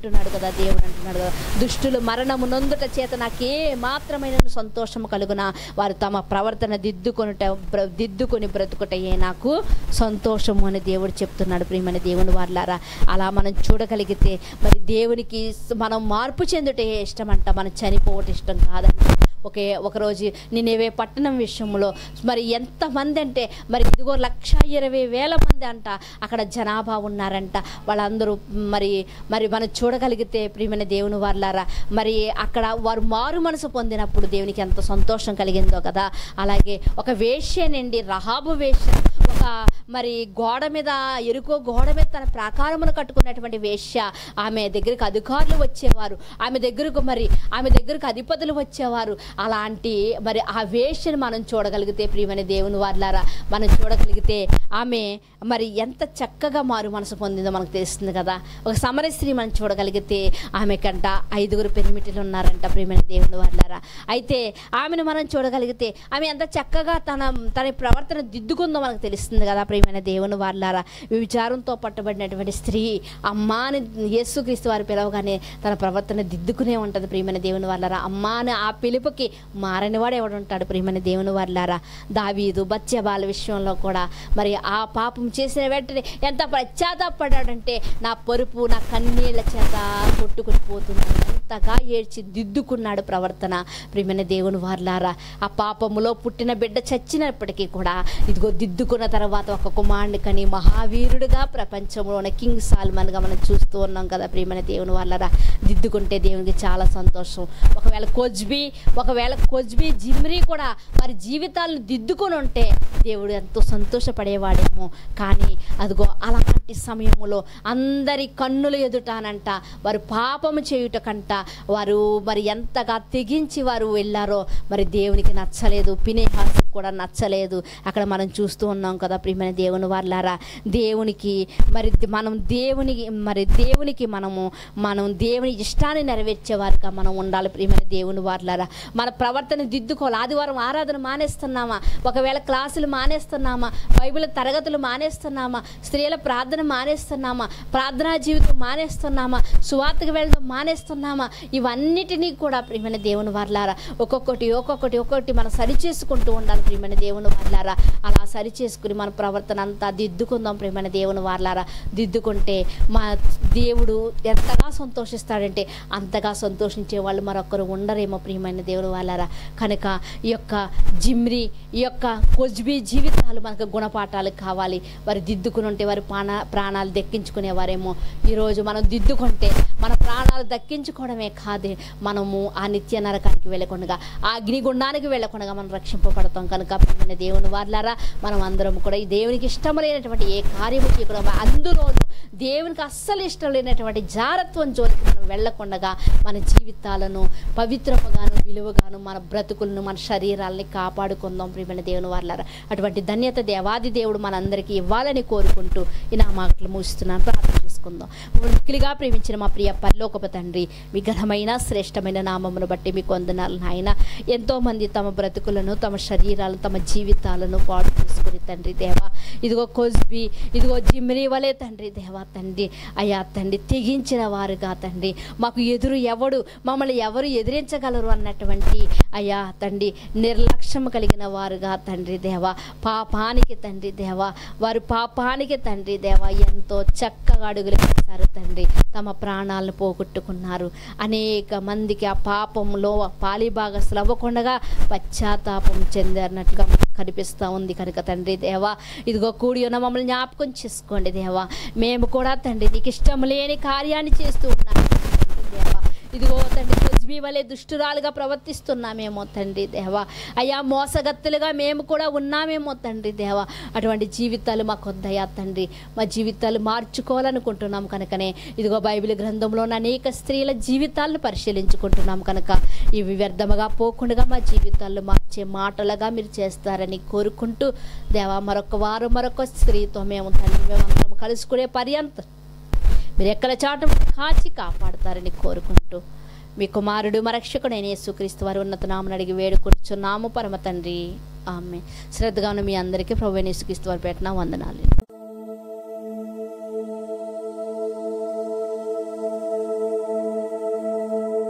S1: అంటున్నాడు కదా, దేవుడు అంటున్నాడు కదా, దుష్టులు మరణము నొందుట చేత నాకే మాత్రమైన సంతోషము కలుగునా, వారు తమ ప్రవర్తన దిద్దుకొనుట దిద్దుకొని బ్రతుకుటయే నాకు సంతోషము అని దేవుడు చెప్తున్నాడు. ప్రియమైన దేవుని వారలారా, అలా మనం చూడగలిగితే మరి దేవునికి మనం మార్పు చెందుటే ఇష్టమంట, మనం చనిపోవటం ఇష్టం కాదంట. ఒకే ఒకరోజు నినేవే పట్టణం విషయంలో మరి ఎంతమంది అంటే మరి ఇదిగో లక్ష ఇరవై వేల మంది అంట అక్కడ జనాభా ఉన్నారంట. వాళ్ళందరూ మరి మరి మనం చూడగలిగితే ప్రియమైన దేవుని వారలారా, మరి అక్కడ వారు మారు మనసు పొందినప్పుడు దేవునికి ఎంత సంతోషం కలిగిందో కదా. అలాగే ఒక వేశ్యనండి, రహాబు వేశ్య, ఒక మరి గోడ మీద ఎరుకో గోడ మీద తన ప్రాకారమును కట్టుకున్నటువంటి వేశ్య. ఆమె దగ్గరికి అధికారులు వచ్చేవారు, ఆమె దగ్గరకు మరి ఆమె దగ్గరకు అధిపతులు వచ్చేవారు. అలాంటి మరి ఆ వేశ్యను మనం చూడగలిగితే ప్రియమైన దేవుని వారలారా, మనం చూడగలిగితే ఆమె మరి ఎంత చక్కగా మారు మనసు పొందిందో మనకు తెలుస్తుంది కదా. ఒక సమర స్త్రీ మనం చూడగలిగితే ఆమె కంట ఐదుగురు పెనిమిటిలు ఉన్నారంట ప్రియమైన దేవుని వారలారా. అయితే ఆమెను మనం చూడగలిగితే ఆమె ఎంత చక్కగా తన తన ప్రవర్తన దిద్దుకుందో మనకు తెలుస్తుంది కదా ప్రియమైన దేవుని వారలారా. విచారంతో పట్టబడినటువంటి స్త్రీ అమ్మా అని యేసుక్రీస్తు వారు పిలవగానే తన ప్రవర్తన దిద్దుకునే ఉంటుంది ప్రియమైన దేవుని వారలారా. అమ్మా అని ఆ పిలుపుకి మారనివాడు ఎవడుంటాడు ప్రియమైన దేవుని వారలారా. దావీదు బత్షెబాల విషయంలో కూడా మరి ఆ పాపం చేసిన వెంటనే ఎంత పశ్చాత్తాపడ్డాడంటే నా పరుపు నా కన్నీళ్ల చేత కొట్టుకుని పోతున్నాడు, ఎంతగా ఏడ్చి దిద్దుకున్నాడు ప్రవర్తన ప్రియమైన దేవుని వారలారా. ఆ పాపములో పుట్టిన బిడ్డ చచ్చినప్పటికీ కూడా ఇదిగో దిద్దుకున్న తర్వాత ఒక కుమారుని కని మహావీరుడుగా ప్రపంచంలోనే కింగ్ సాల్మన్గా మనం చూస్తూ ఉన్నాం కదా ప్రియమైన దేవుని వారలారా. దిద్దుకుంటే దేవునికి చాలా సంతోషం. ఒకవేళ కొజ్బీ ఒకవేళ కొజ్బీ జిమ్రీ కూడా వారి జీవితాలను దిద్దుకొని ఉంటే దేవుడు ఎంతో సంతోషపడేవాడేమో. కానీ అదిగో అలాంటి సమయంలో అందరి కన్నుల ఎదుటానంట వారు పాపము చేయుట కంట వారు మరి ఎంతగా తెగించి వారు వెళ్ళారో మరి దేవునికి నచ్చలేదు, ఫినెహాసు కూడా నచ్చలేదు. అక్కడ మనం చూస్తూ ఉన్నాం కదా ప్రియమైన దేవుని వారలారా. దేవునికి మరి మనం దేవునికి మరి దేవునికి మనము మనం దేవుని ఇష్టాన్ని నెరవేర్చేవారుగా మనం ఉండాలి ప్రియమైన దేవుని వారలారా. మన ప్రవర్తన దిద్దుకోవాలి. ఆదివారం ఆరాధన మానేస్తున్నామా, ఒకవేళ క్లాసులు మానేస్తున్నామా, బైబిల్ తరగతులు మానేస్తున్నామా, స్త్రీల ప్రార్థన మానేస్తున్నామా, ప్రార్థనా జీవితం మానేస్తున్నామా, సువార్తకు వెళ్ళడం మానేస్తున్నామా, ఇవన్నిటినీ కూడా ప్రియమైన దేవుని వారలారా ఒక్కొక్కటి ఒక్కొక్కటి ఒక్కొక్కటి మనం సరి చేసుకుంటూ ఉండాలి ప్రియమైన దేవుని వారలారా. అలా సరి చేసుకుని మన ప్రవర్తన అంతా దిద్దుకుందాం ప్రియమైన దేవుని వారలారా. దిద్దుకుంటే మా దేవుడు ఎంతగా సంతోషిస్తాడంటే అంతగా సంతోషించే వాళ్ళు మరొకరు ఉండరేమో ప్రియమైన దేవుని వారలారా. కనుక ఈ యొక్క జిమ్రీ ఈ యొక్క కొజ్బీ జీవితాలు మనకు గుణపాఠాలు కావాలి. వారు దిద్దుకుని ఉంటే వారి ప్రాణ ప్రాణాలు దక్కించుకునేవారేమో. ఈరోజు మనం దిద్దుకుంటే మన ప్రాణాలు దక్కించుకోవడమే కాదు, మనము ఆ నిత్య నరకానికి వెళ్ళకుండా ఆ అగ్నిగుండానికి వెళ్ళకుండా మనం రక్షింపబడతాం. కనుక ప్రియమైన దేవుని వారలారా, మనం అందరం కూడా ఈ దేవునికి ఇష్టం లేనటువంటి ఏ కార్యము చేయకుండా అందులోనూ దేవునికి అస్సలు ఇష్టం లేనటువంటి జారత్వం జోలికి మనం వెళ్ళకుండా మన జీవితాలను పవిత్రముగాను విలువగాను మన బ్రతుకులను మన శరీరాలని కాపాడుకుందాం ప్రియమైన దేవుని వారలారా. అటువంటి ధన్యత దేవాది దేవుడు మనందరికీ ఇవ్వాలని కోరుకుంటూ ఈ నా మాటలు ముగిస్తున్నాను. ప్రార్థన చేసుకుందాం. మిక్కిలిగా ప్రేమించిన మా ప్రియ పరలోకపు తండ్రి, మీ ఘనమైన శ్రేష్టమైన నామమును బట్టి మీకు వందనాలు నాయన. ఎంతోమంది తమ బ్రతుకులను తమ శరీరాలను తమ జీవితాలను పాడు చేసుకుని తండ్రి దేవా, ఇదిగో కొజ్బీ ఇదిగో జిమ్రీ వలే తండ్రి దేవా తండ్రి అయ్యా తండ్రి తెగించిన వారుగా తండ్రి మాకు ఎదురు ఎవడు మమ్మల్ని ఎవరు ఎదిరించగలరు అన్నటువంటి అయ్యా తండ్రి నిర్లక్ష్యం కలిగిన వారుగా తండ్రి దేవా, పాపానికి తండ్రి దేవా వారు పాపానికి తండ్రి దేవా ఎంతో చక్కగా అడుగులు వేశారు తండ్రి, తమ ప్రాణాలను పోగొట్టుకున్నారు. అనేక మందికి ఆ పాపంలో పాలిభాగస్తులు అవ్వకుండా పశ్చాత్తాపం చెందినట్లుగా కనిపిస్తూ ఉంది. కనుక తండ్రి దేవా ఇదిగో కూడి ఉన్న మమ్మల్ని జ్ఞాపకం చేసుకోండి దేవా. మేము కూడా తండ్రి నీకు ఇష్టం లేని కార్యాన్ని చేస్తూ ఉన్నాం దేవా. ఇదిగో తండ్రి కొజ్బీ వలె దుష్టురాలుగా ప్రవర్తిస్తున్నామేమో తండ్రి దేవా. అయ్యా మోసగత్తులుగా మేము కూడా ఉన్నామేమో తండ్రి దేవా. అటువంటి జీవితాలు మాకు వద్దయా తండ్రి, మా జీవితాలు మార్చుకోవాలనుకుంటున్నాం. కనుకనే ఇదిగో బైబిల్ గ్రంథంలో అనేక స్త్రీల జీవితాలను పరిశీలించుకుంటున్నాం. కనుక ఇవి వ్యర్థముగా పోకుండా మా జీవితాల్లో మార్చే మాటలుగా మీరు చేస్తారని కోరుకుంటూ దేవా, మరొక వారం మరొక స్త్రీతో మేము తండ్రి మేమందరం కలుసుకునే పర్యంతం మీరు ఎక్కడ చాటం కాచి కాపాడతారని కోరుకుంటూ మీ కుమారుడు మా రక్షకుడైన యేసుక్రీస్తు వారి ఉన్నత నామమున అడిగి వేడుకొనుచున్నాము పరమ తండ్రి, ఆమేన్. శ్రద్ధగా ఉన్న మీ అందరికీ ప్రభువైన యేసుక్రీస్తు వారి పేరున వందనాలు.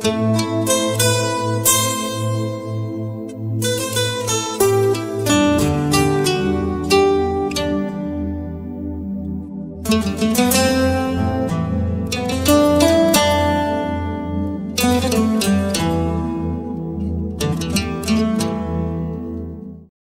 S2: Thank you.